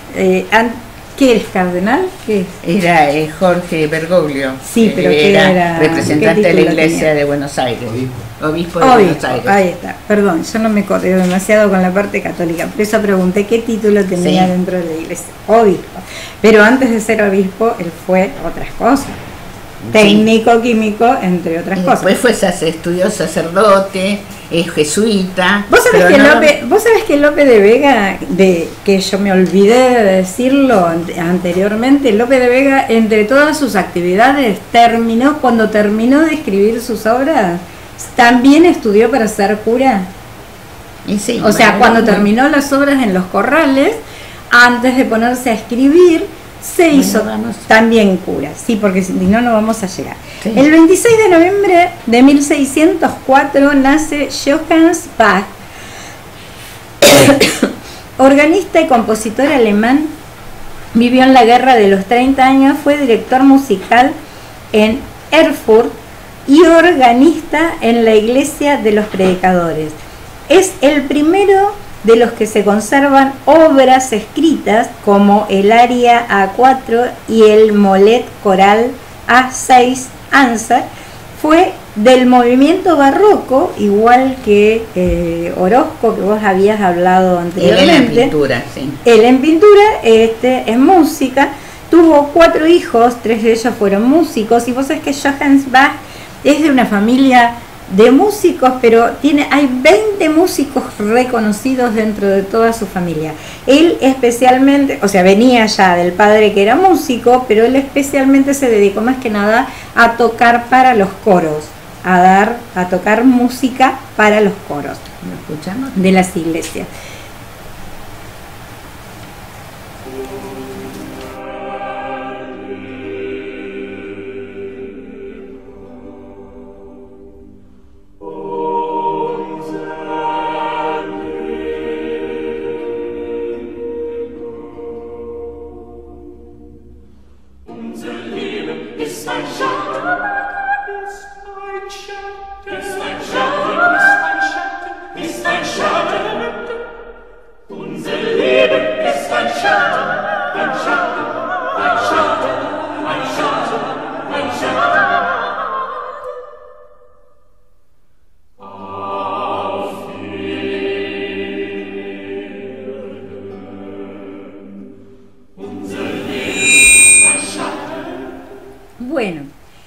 ¿Qué eres, cardenal? ¿Qué es? Era Jorge Bergoglio. Sí, pero era representante de la Iglesia de Buenos Aires. Obispo de Buenos Aires. Ahí está. Perdón, yo no me corrí demasiado con la parte católica, por eso pregunté qué título tenía dentro de la Iglesia. Obispo. Pero antes de ser obispo, él fue otras cosas. técnico químico, entre otras cosas. Después estudió sacerdote, es jesuita. ¿Vos sabés que Lope de Vega, que yo me olvidé de decirlo anteriormente, Lope de Vega, entre todas sus actividades, cuando terminó de escribir sus obras, también estudió para ser cura? Sí, o sea, cuando terminó las obras en Los Corrales, antes de ponerse a escribir, se hizo también cura, sí, porque si no, no vamos a llegar. Sí. El 26 de noviembre de 1604 nace Johann Bach, organista y compositor alemán. Vivió en la Guerra de los 30 años, fue director musical en Erfurt y organista en la Iglesia de los Predicadores. Es el primero de los que se conservan obras escritas como el aria A4 y el molet coral A6 Ansa. Fue del movimiento barroco, igual que Orozco, que vos habías hablado anteriormente. Él en pintura, sí. Él en pintura, en música. Tuvo 4 hijos, 3 de ellos fueron músicos, y vos sabés que Johann Bach es de una familia de músicos, pero hay 20 músicos reconocidos dentro de toda su familia. Él especialmente, o sea, venía ya del padre que era músico, pero él especialmente se dedicó más que nada a tocar para los coros, a tocar música para los coros. ¿Lo escuchamos? De las iglesias. Bueno,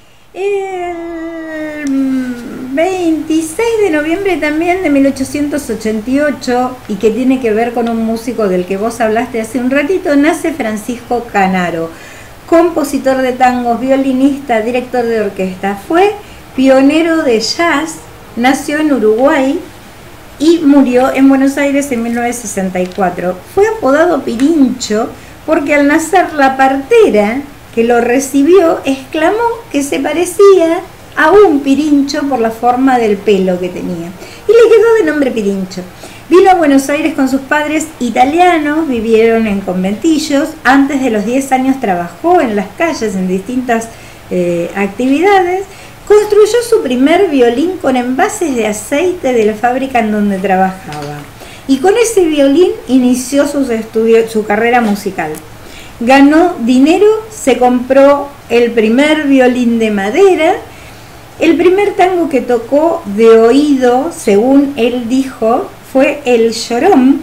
el 26 de noviembre también de 1888, y que tiene que ver con un músico del que vos hablaste hace un ratito, nace Francisco Canaro, compositor de tangos, violinista, director de orquesta. Fue pionero de jazz, nació en Uruguay y murió en Buenos Aires en 1964. Fue apodado Pirincho porque al nacer la partera que lo recibió exclamó que se parecía a un pirincho por la forma del pelo que tenía, y le quedó de nombre Pirincho. Vino a Buenos Aires con sus padres italianos, vivieron en conventillos. Antes de los 10 años trabajó en las calles en distintas actividades. Construyó su primer violín con envases de aceite de la fábrica en donde trabajaba, y con ese violín inició sus estudios, su carrera musical. Ganó dinero, se compró el primer violín de madera. El primer tango que tocó de oído, según él dijo, fue El Llorón.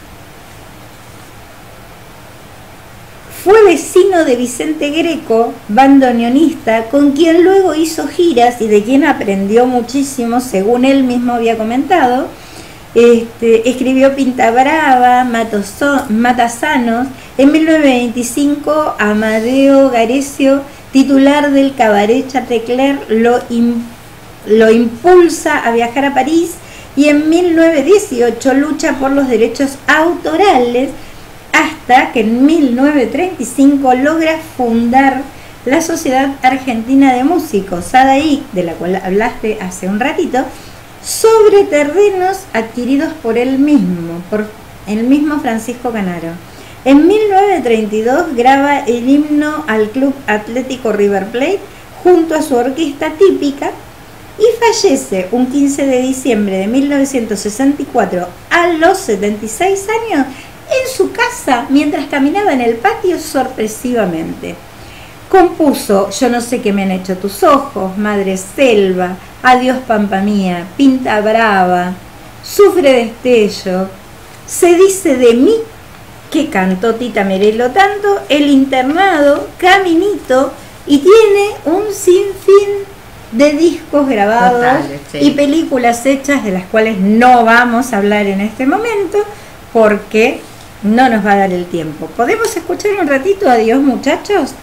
Fue vecino de Vicente Greco, bandoneonista, con quien luego hizo giras y de quien aprendió muchísimo, según él mismo había comentado. Escribió Pinta Brava, Matasanos. En 1925, Amadeo Garecio, titular del Cabaret Châtelet, lo impulsa a viajar a París, y en 1918 lucha por los derechos autorales, hasta que en 1935 logra fundar la Sociedad Argentina de Músicos, SADAIC, de la cual hablaste hace un ratito, sobre terrenos adquiridos por el mismo Francisco Canaro. En 1932 graba el himno al Club Atlético River Plate junto a su orquesta típica, y fallece un 15 de diciembre de 1964 a los 76 años en su casa mientras caminaba en el patio sorpresivamente. Compuso Yo no sé qué me han hecho tus ojos, Madre Selva, Adiós Pampa Mía, Pinta Brava, Sufre Destello, Se dice de mí, que cantó Tita Merelo tanto, El internado, Caminito, y tiene un sinfín de discos grabados Totales, sí. y películas hechas de las cuales no vamos a hablar en este momento porque no nos va a dar el tiempo. ¿Podemos escuchar un ratito Adiós muchachos?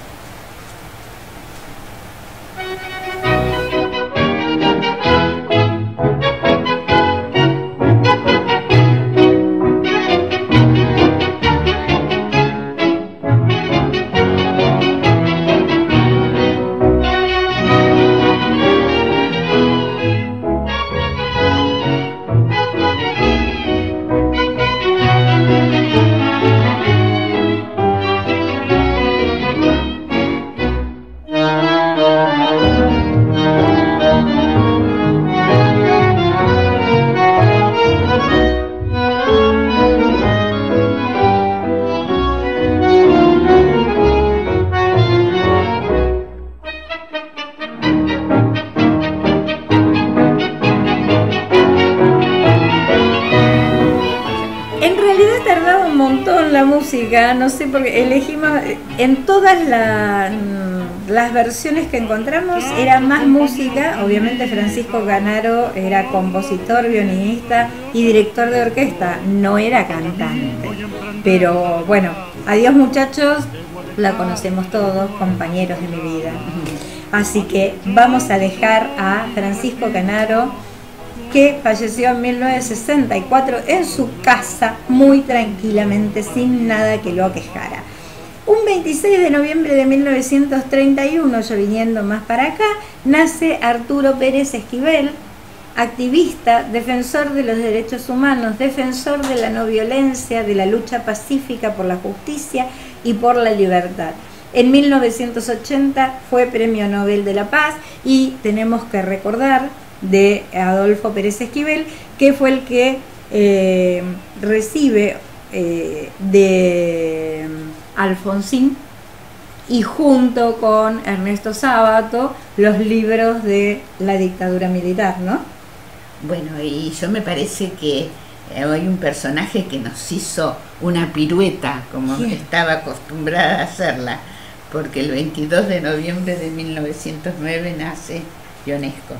No sé, porque elegimos en todas las versiones que encontramos era más música. Obviamente Francisco Canaro era compositor, violinista y director de orquesta, no era cantante, pero bueno, Adiós muchachos la conocemos todos, compañeros de mi vida, así que vamos a dejar a Francisco Canaro, que falleció en 1964 en su casa, muy tranquilamente, sin nada que lo aquejara. Un 26 de noviembre de 1931, yo viniendo más para acá, nace Arturo Pérez Esquivel, activista, defensor de los derechos humanos, defensor de la no violencia, de la lucha pacífica por la justicia y por la libertad. En 1980 fue Premio Nobel de la Paz y tenemos que recordar de Adolfo Pérez Esquivel, que fue el que recibe de Alfonsín y junto con Ernesto Sábato los libros de la dictadura militar, ¿no? Bueno, y yo me parece que hay un personaje que nos hizo una pirueta, como estaba acostumbrada a hacerla, porque el 22 de noviembre de 1909 nace Ionesco.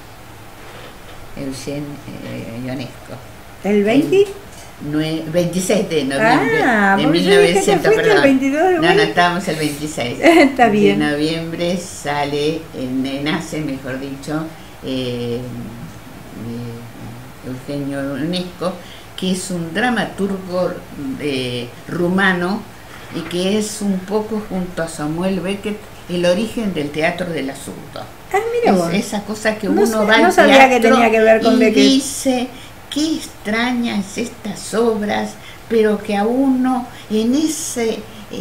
Eugen Ionesco. ¿El 20? 26 de noviembre de 1900, perdón. El 22 de no, estábamos el 26. Está bien. De noviembre nace, mejor dicho, Eugenio Ionesco, que es un dramaturgo rumano y que es un poco, junto a Samuel Beckett, el origen del teatro del absurdo. Ah, mira vos. Esa cosa que uno va al no sabía teatro que tenía que ver con y Beckett. dice, qué extrañas estas obras, pero que a uno en ese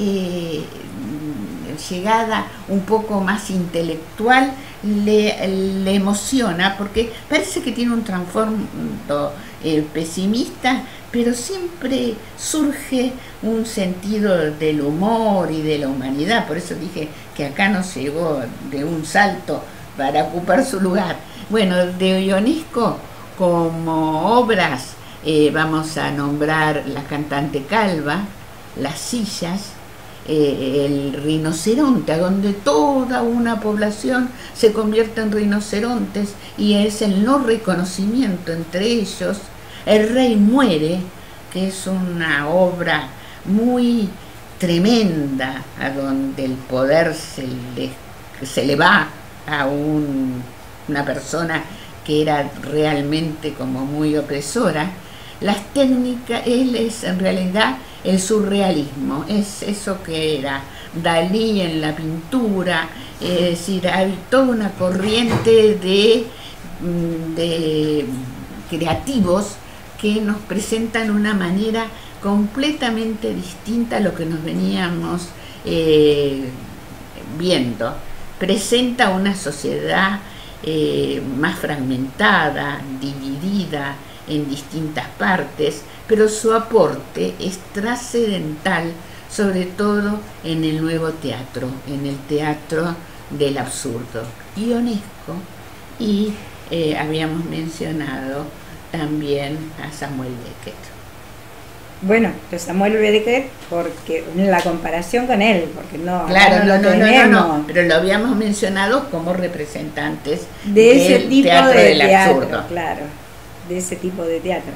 llegada un poco más intelectual le emociona, porque parece que tiene un trasfondo pesimista, pero siempre surge un sentido del humor y de la humanidad. Por eso dije que acá no llegó de un salto para ocupar su lugar. Bueno, de Ionesco como obras vamos a nombrar La cantante calva, Las sillas, el rinoceronte, donde toda una población se convierte en rinocerontes y es el no reconocimiento entre ellos. El rey muere, que es una obra muy tremenda, a donde el poder se le va a una persona que era realmente como muy opresora. Las técnicas, él es en realidad el surrealismo, es eso que era Dalí en la pintura, es decir, hay toda una corriente de creativos que nos presentan una manera completamente distinta a lo que nos veníamos viendo. Presenta una sociedad más fragmentada, dividida en distintas partes, pero su aporte es trascendental, sobre todo en el nuevo teatro, en el teatro del absurdo. Ionesco, y habíamos mencionado también a Samuel Beckett. bueno, de Samuel Beckett, porque la comparación con él, porque no, Claro, no, no, pero lo habíamos mencionado como representantes de ese del tipo teatro de del teatro, absurdo. claro, de ese tipo de teatro.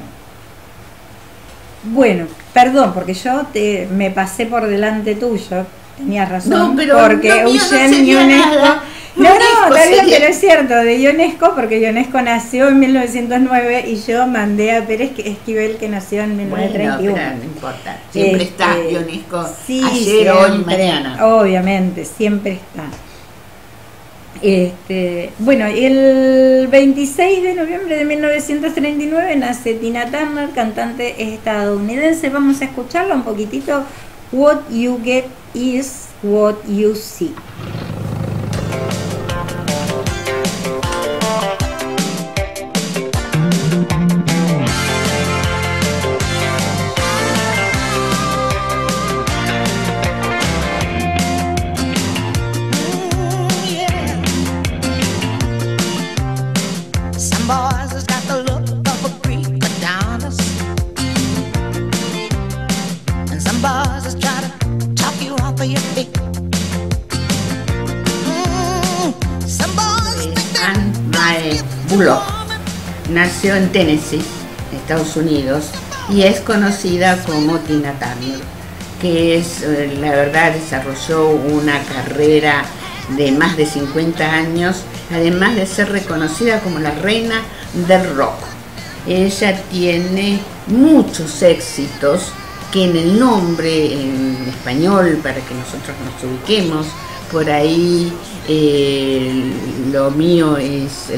Bueno, perdón, porque yo me pasé por delante tuyo, tenías razón, No, pero porque lo mío no Eugene sería Ionesco, nada. no, Ionesco está bien, sería- pero es cierto, de Ionesco, porque Ionesco nació en 1909 y yo mandé a Pérez Esquivel, que nació en Bueno, 1931. pero no importa, siempre está Ionesco, sí, ayer, hoy, siempre, mañana. obviamente, siempre está. Bueno, y el 26 de noviembre de 1939 nace Tina Turner, cantante estadounidense. Vamos a escucharla un poquitito. What you get is what you see. Some boys has got the look of a Greek Adonis, and some boys is try to talk you off of your feet. Some boys think they're Anne Mae Bullock nació en Tennessee, Estados Unidos, y es conocida como Tina Turner, que es, la verdad, desarrolló una carrera de más de 50 años, además de ser reconocida como la reina del rock. Ella tiene muchos éxitos que en el nombre en español, para que nosotros nos ubiquemos, por ahí lo mío es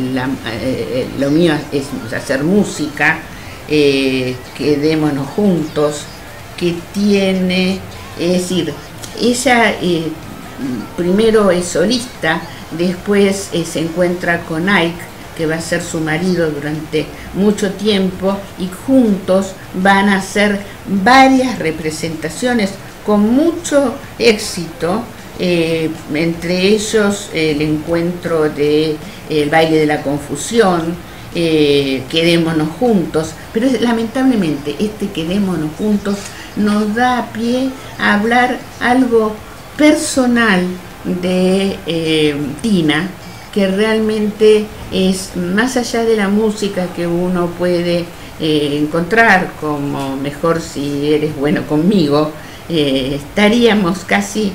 hacer música, quedémonos juntos, que tiene, es decir, ella primero es solista, después se encuentra con Ike, que va a ser su marido durante mucho tiempo, y juntos van a hacer varias representaciones con mucho éxito, entre ellos el encuentro de el baile de la confusión, quedémonos juntos, pero lamentablemente quedémonos juntos nos da pie a hablar algo personal de Tina, que realmente es más allá de la música que uno puede encontrar, como Mejor si eres bueno conmigo, estaríamos casi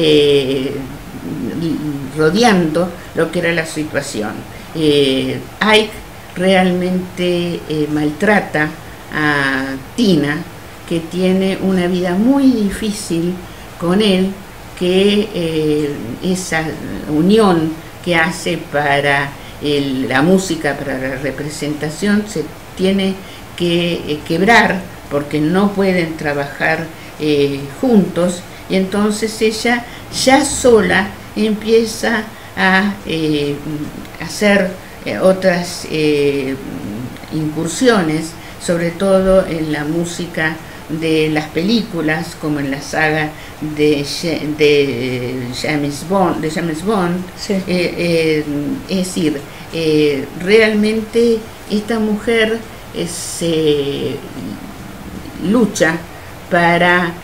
rodeando lo que era la situación. Ike realmente maltrata a Tina, que tiene una vida muy difícil con él, que esa unión que hace para la música, para la representación, se tiene que quebrar porque no pueden trabajar juntos, y entonces ella ya sola empieza a hacer otras incursiones, sobre todo en la música de las películas, como en la saga de James Bond. Sí. Es decir, realmente esta mujer se lucha para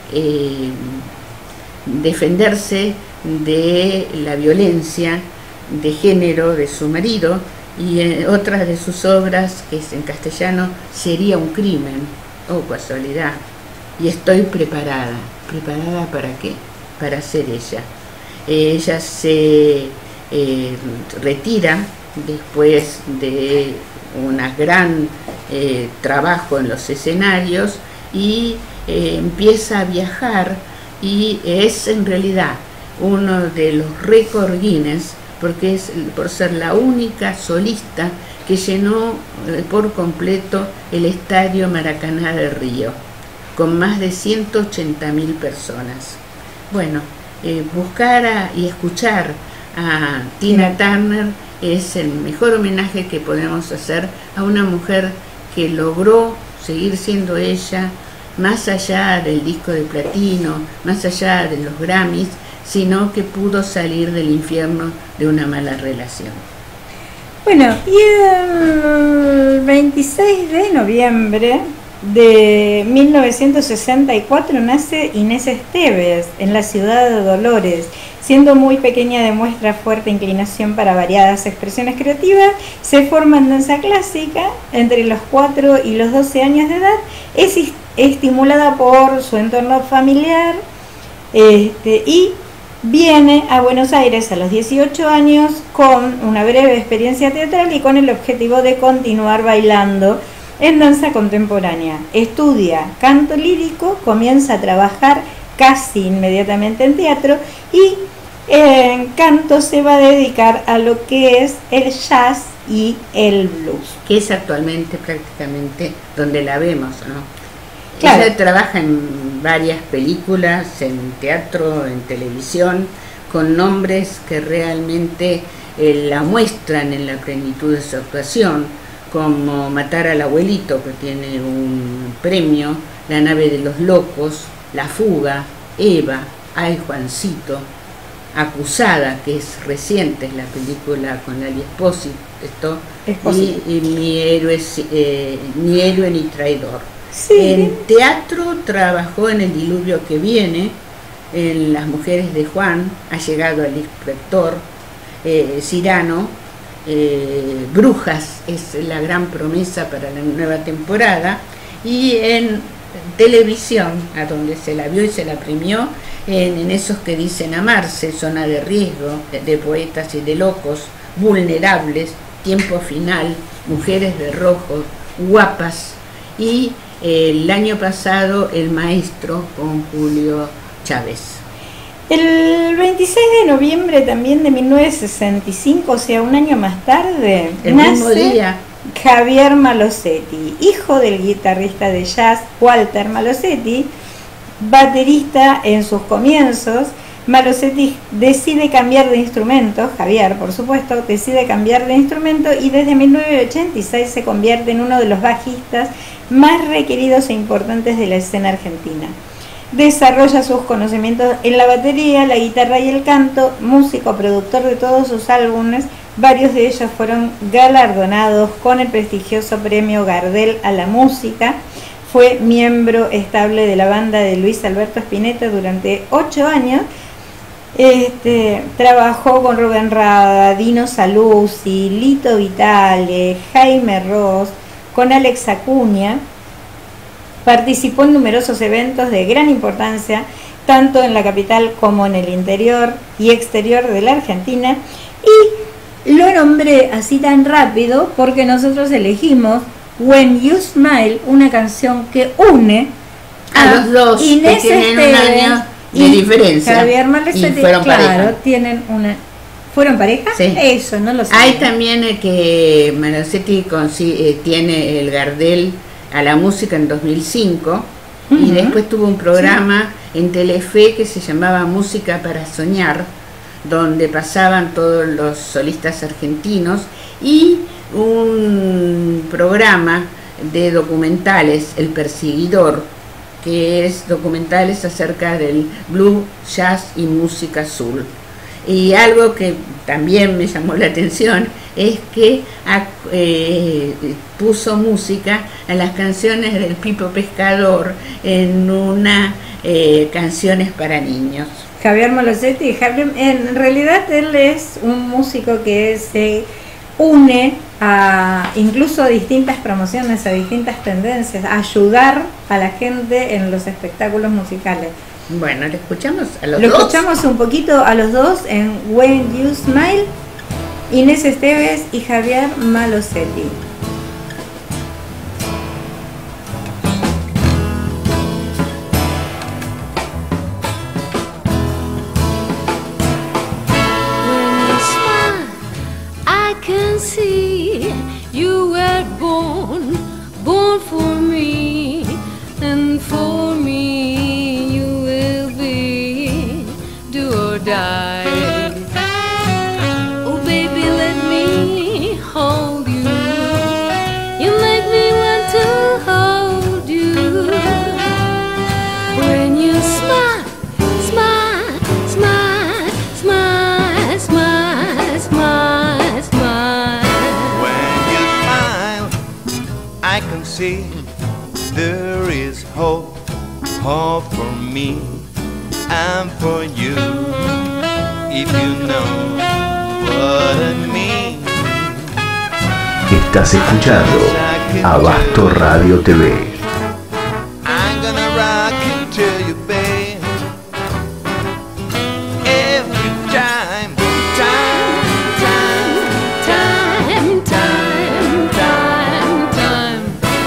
defenderse de la violencia de género de su marido, y otras de sus obras, que es en castellano, Sería un crimen, oh casualidad, y estoy preparada. ¿Preparada para qué? Para ser ella. Ella se retira después de un gran trabajo en los escenarios, y empieza a viajar, y es en realidad uno de los récords Guinness, porque es por ser la única solista que llenó por completo el estadio Maracaná de Río, con más de 180.000 personas. Bueno, buscar y escuchar a Tina Turner es el mejor homenaje que podemos hacer a una mujer que logró seguir siendo ella, más allá del disco de platino, más allá de los Grammys, sino que pudo salir del infierno de una mala relación. Bueno, y el 26 de noviembre de 1964 nace Inés Esteves en la ciudad de Dolores. Siendo muy pequeña demuestra fuerte inclinación para variadas expresiones creativas, se forma en danza clásica entre los 4 y los 12 años de edad, es estimulada por su entorno familiar y viene a Buenos Aires a los 18 años con una breve experiencia teatral y con el objetivo de continuar bailando en danza contemporánea. Estudia canto lírico, comienza a trabajar casi inmediatamente en teatro y en canto se va a dedicar a lo que es el jazz y el blues. Que es actualmente prácticamente donde la vemos, ¿no? Claro. Ella trabaja en varias películas, en teatro, en televisión, con nombres que realmente la muestran en la plenitud de su actuación, como Matar al abuelito, que tiene un premio, La nave de los locos, La fuga, Eva, Ay Juancito, Acusada, que es reciente, es la película con Ali Espósito, y Mi héroe ni traidor. Sí. En teatro trabajó en El diluvio que viene, en Las mujeres de Juan, Ha llegado el inspector, Cyrano, Brujas es la gran promesa para la nueva temporada, y en televisión, a donde se la vio y se la premió, en Esos que dicen amarse, Zona de riesgo, de Poetas y de locos, Vulnerables, Tiempo final, Mujeres de rojo, Guapas, y el año pasado El maestro con Julio Chávez. El 26 de noviembre también de 1965, o sea, un año más tarde, El mismo día. Javier Malosetti, hijo del guitarrista de jazz Walter Malosetti, baterista en sus comienzos. Malosetti decide cambiar de instrumento, Javier por supuesto, decide cambiar de instrumento y desde 1986 se convierte en uno de los bajistas más requeridos e importantes de la escena argentina. Desarrolla sus conocimientos en la batería, la guitarra y el canto, músico, productor de todos sus álbumes. Varios de ellos fueron galardonados con el prestigioso premio Gardel a la música. Fue miembro estable de la banda de Luis Alberto Spinetta durante 8 años. Trabajó con Rubén Rada, Dino Saluzzi, Lito Vitale, Jaime Ross, con Alex Acuña. Participó en numerosos eventos de gran importancia, tanto en la capital como en el interior y exterior de la Argentina. Y lo nombré así tan rápido porque nosotros elegimos When You Smile, una canción que une a los dos, Inés que tienen Esteves un año de diferencia. Javier Malosetti, y fueron claro, pareja. tienen una... ¿Fueron pareja? Sí. Eso, no lo sé. Hay también que Malosetti tiene el Gardel a la música en 2005 y después tuvo un programa en Telefe que se llamaba Música para Soñar, donde pasaban todos los solistas argentinos, y un programa de documentales, El Perseguidor, que es documentales acerca del blues, jazz y música azul. Y algo que también me llamó la atención es que puso música a las canciones del Pipo Pescador en una canciones para niños. Javier Malosetti, en realidad él es un músico que se une a incluso a distintas promociones, a distintas tendencias, a ayudar a la gente en los espectáculos musicales. Bueno, ¿le escuchamos a los Lo dos? escuchamos un poquito a los dos en When You Smile, Inés Esteves y Javier Malosetti. When you smile, I can see you were born for me, and for me you will be, do or die. Oh baby, let me hold you. You make me want to hold you. When you smile, smile, smile, smile, smile, smile, smile. When you smile, there is hope, hope for me and for you, if you know what I mean. Estás escuchando Abasto Radio TV. I'm gonna rock you till you babe. Every time, time, time, time, time, time, time.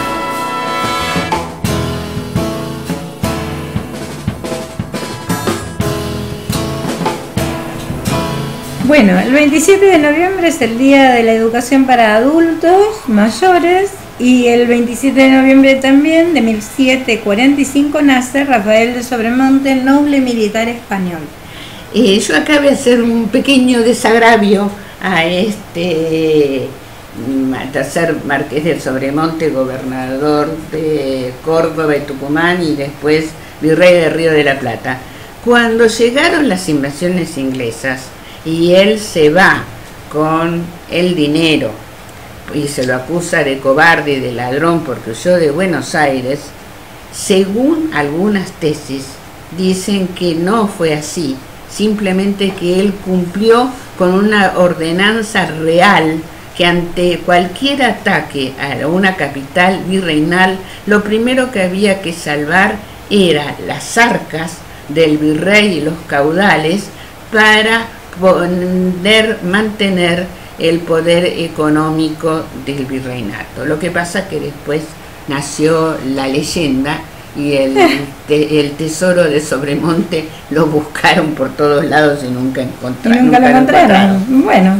Bueno, el 27 de noviembre es el Día de la Educación para Adultos Mayores y el 27 de noviembre también de 1745 nace Rafael de Sobremonte, noble militar español. Yo acá voy a hacer un pequeño desagravio a este tercer marqués del Sobremonte, gobernador de Córdoba y Tucumán y después virrey de Río de la Plata. Cuando llegaron las invasiones inglesas y él se va con el dinero y se lo acusa de cobarde y de ladrón porque huyó de Buenos Aires, según algunas tesis dicen que no fue así, simplemente que él cumplió con una ordenanza real que ante cualquier ataque a una capital virreinal lo primero que había que salvar era las arcas del virrey y los caudales para poder mantener el poder económico del virreinato. Lo que pasa que después nació la leyenda y el tesoro de Sobremonte lo buscaron por todos lados y nunca encontraron. Nunca lo encontraron. Bueno,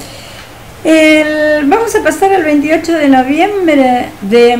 vamos a pasar al 28 de noviembre de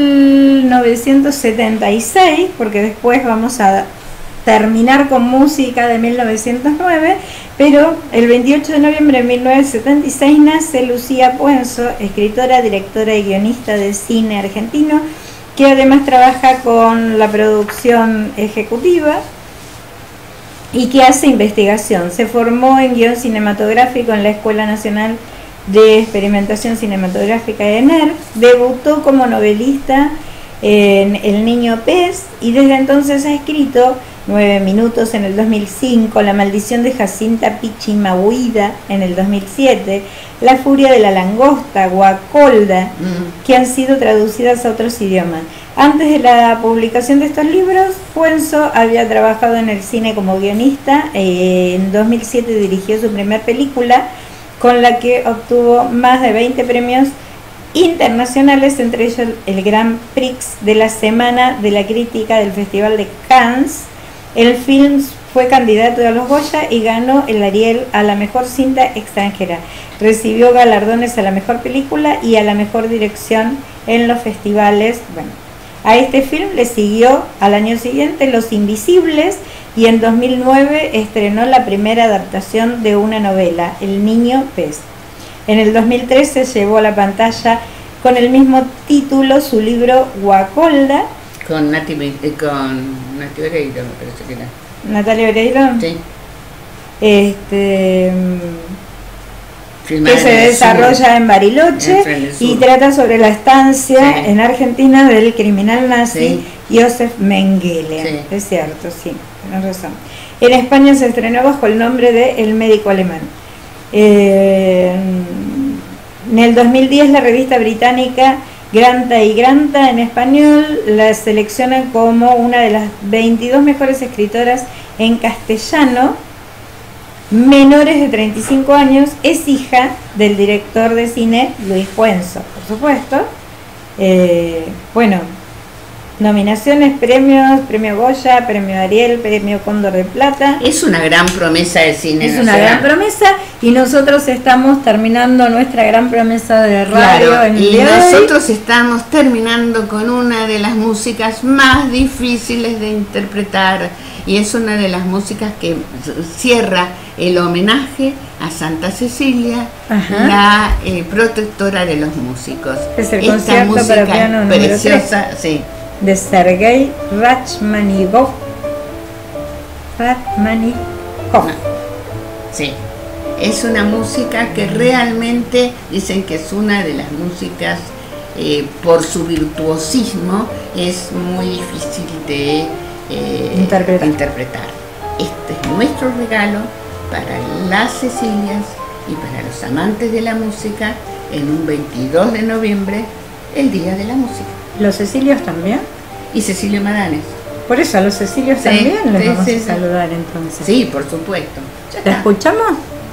1976, porque después vamos a terminar con música de 1909, pero el 28 de noviembre de 1976 nace Lucía Puenzo, escritora, directora y guionista de cine argentino, que además trabaja con la producción ejecutiva y que hace investigación. Se formó en guión cinematográfico en la Escuela Nacional de Experimentación Cinematográfica de ENER, debutó como novelista en El Niño Pez y desde entonces ha escrito 9 minutos en el 2005, La maldición de Jacinta Pichimahuida en el 2007, La furia de la langosta, Guacolda, que han sido traducidas a otros idiomas. Antes de la publicación de estos libros, Puenzo había trabajado en el cine como guionista. En 2007 dirigió su primera película, con la que obtuvo más de 20 premios internacionales, entre ellos el Grand Prix de la Semana de la Crítica del Festival de Cannes. El film fue candidato a los Goya y ganó el Ariel a la mejor cinta extranjera. Recibió galardones a la mejor película y a la mejor dirección en los festivales. Bueno, a este film le siguió al año siguiente Los Invisibles y en 2009 estrenó la primera adaptación de una novela, El Niño Pez. En el 2013 llevó a la pantalla con el mismo título su libro Guacolda. Con Nati Oreiro, me parece que era. ¿Natalia Oreiro? Sí. Que se desarrolla en Bariloche y trata sobre la estancia en Argentina del criminal nazi Josef Mengele. Sí. Es cierto, sí, tienes razón. En España se estrenó bajo el nombre de El médico alemán. En el 2010 la revista británica Granta y Granta en español la selecciona como una de las 22 mejores escritoras en castellano menores de 35 años. Es hija del director de cine Luis Puenzo, por supuesto. Bueno, nominaciones, premios, premio Goya, premio Ariel, premio Cóndor de Plata. Es una gran promesa de cine. Es una gran promesa y nosotros estamos terminando nuestra gran promesa de radio. Claro, en el y día de hoy. nosotros estamos terminando con una de las músicas más difíciles de interpretar y es una de las músicas que cierra el homenaje a Santa Cecilia, la protectora de los músicos. Es el Esta concierto música para piano número preciosa, 3. sí. De Sergei Rachmaninov. Sí, es una música que realmente dicen que es una de las músicas por su virtuosismo es muy difícil de interpretar. Este es nuestro regalo para las Cecilias y para los amantes de la música en un 22 de noviembre, el Día de la Música. ¿Los Cecilios también? Y Cecilio Madanes. Por eso a los Cecilios también les vamos a saludar entonces. Sí, por supuesto. ¿La escuchamos?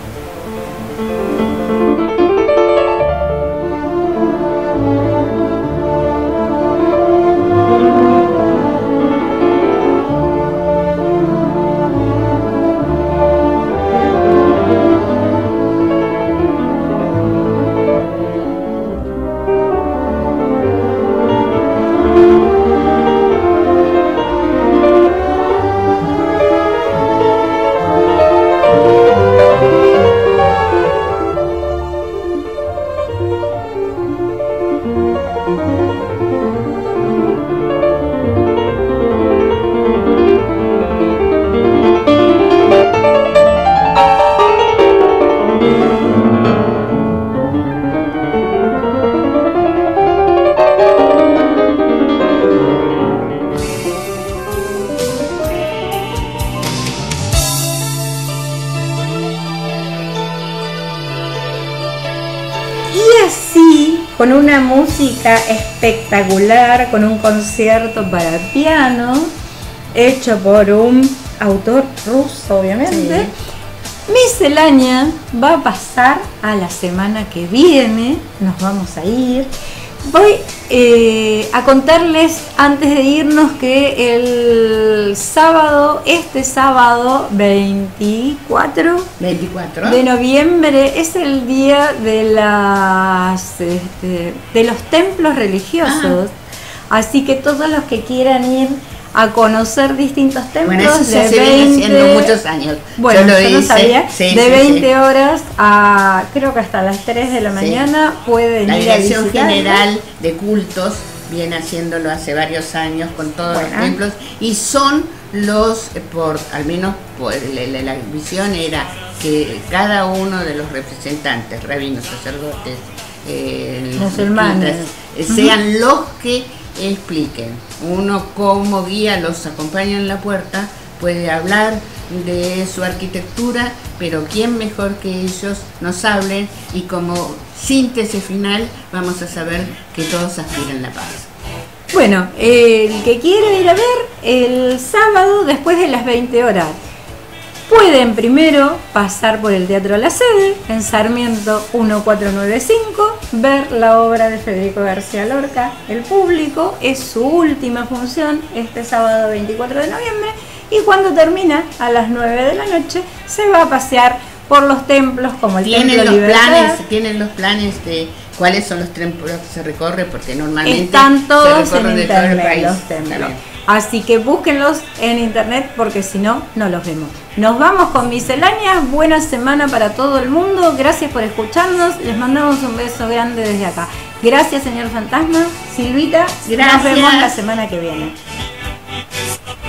Con una música espectacular, con un concierto para piano, hecho por un autor ruso, obviamente. Sí. Miscelánea va a pasar a la semana que viene, nos vamos a ir. Voy a contarles antes de irnos que el sábado, este sábado 24 de noviembre es el día de de los templos religiosos. Así que todos los que quieran ir a conocer distintos templos, bueno, eso de 20 haciendo muchos años. Bueno, yo no sabía, de 20 horas a creo que hasta las 3 de la mañana pueden ir a visitar. La Dirección General de Cultos viene haciéndolo hace varios años con todos los templos y son los, al menos la visión era que cada uno de los representantes, rabinos, sacerdotes, musulmanes, sean los que expliquen. Uno como guía los acompaña en la puerta, puede hablar de su arquitectura, pero quién mejor que ellos nos hablen y como síntesis final vamos a saber que todos aspiran la paz. Bueno, el que quiera ir a ver el sábado después de las 20 horas, pueden primero pasar por el Teatro La Sede, en Sarmiento 1495, ver la obra de Federico García Lorca. El público es su última función este sábado 24 de noviembre y cuando termina a las 9 de la noche se va a pasear por los templos como el Templo Libertad. ¿Tienen los planes de cuáles son los templos que se recorre? Porque normalmente están todos se recorren en internet los templos. Así que búsquenlos en internet porque si no, no los vemos. Nos vamos con Misceláneas. Buena semana para todo el mundo. Gracias por escucharnos. Les mandamos un beso grande desde acá. Gracias, señor Fantasma. Silvita, gracias. Nos vemos la semana que viene.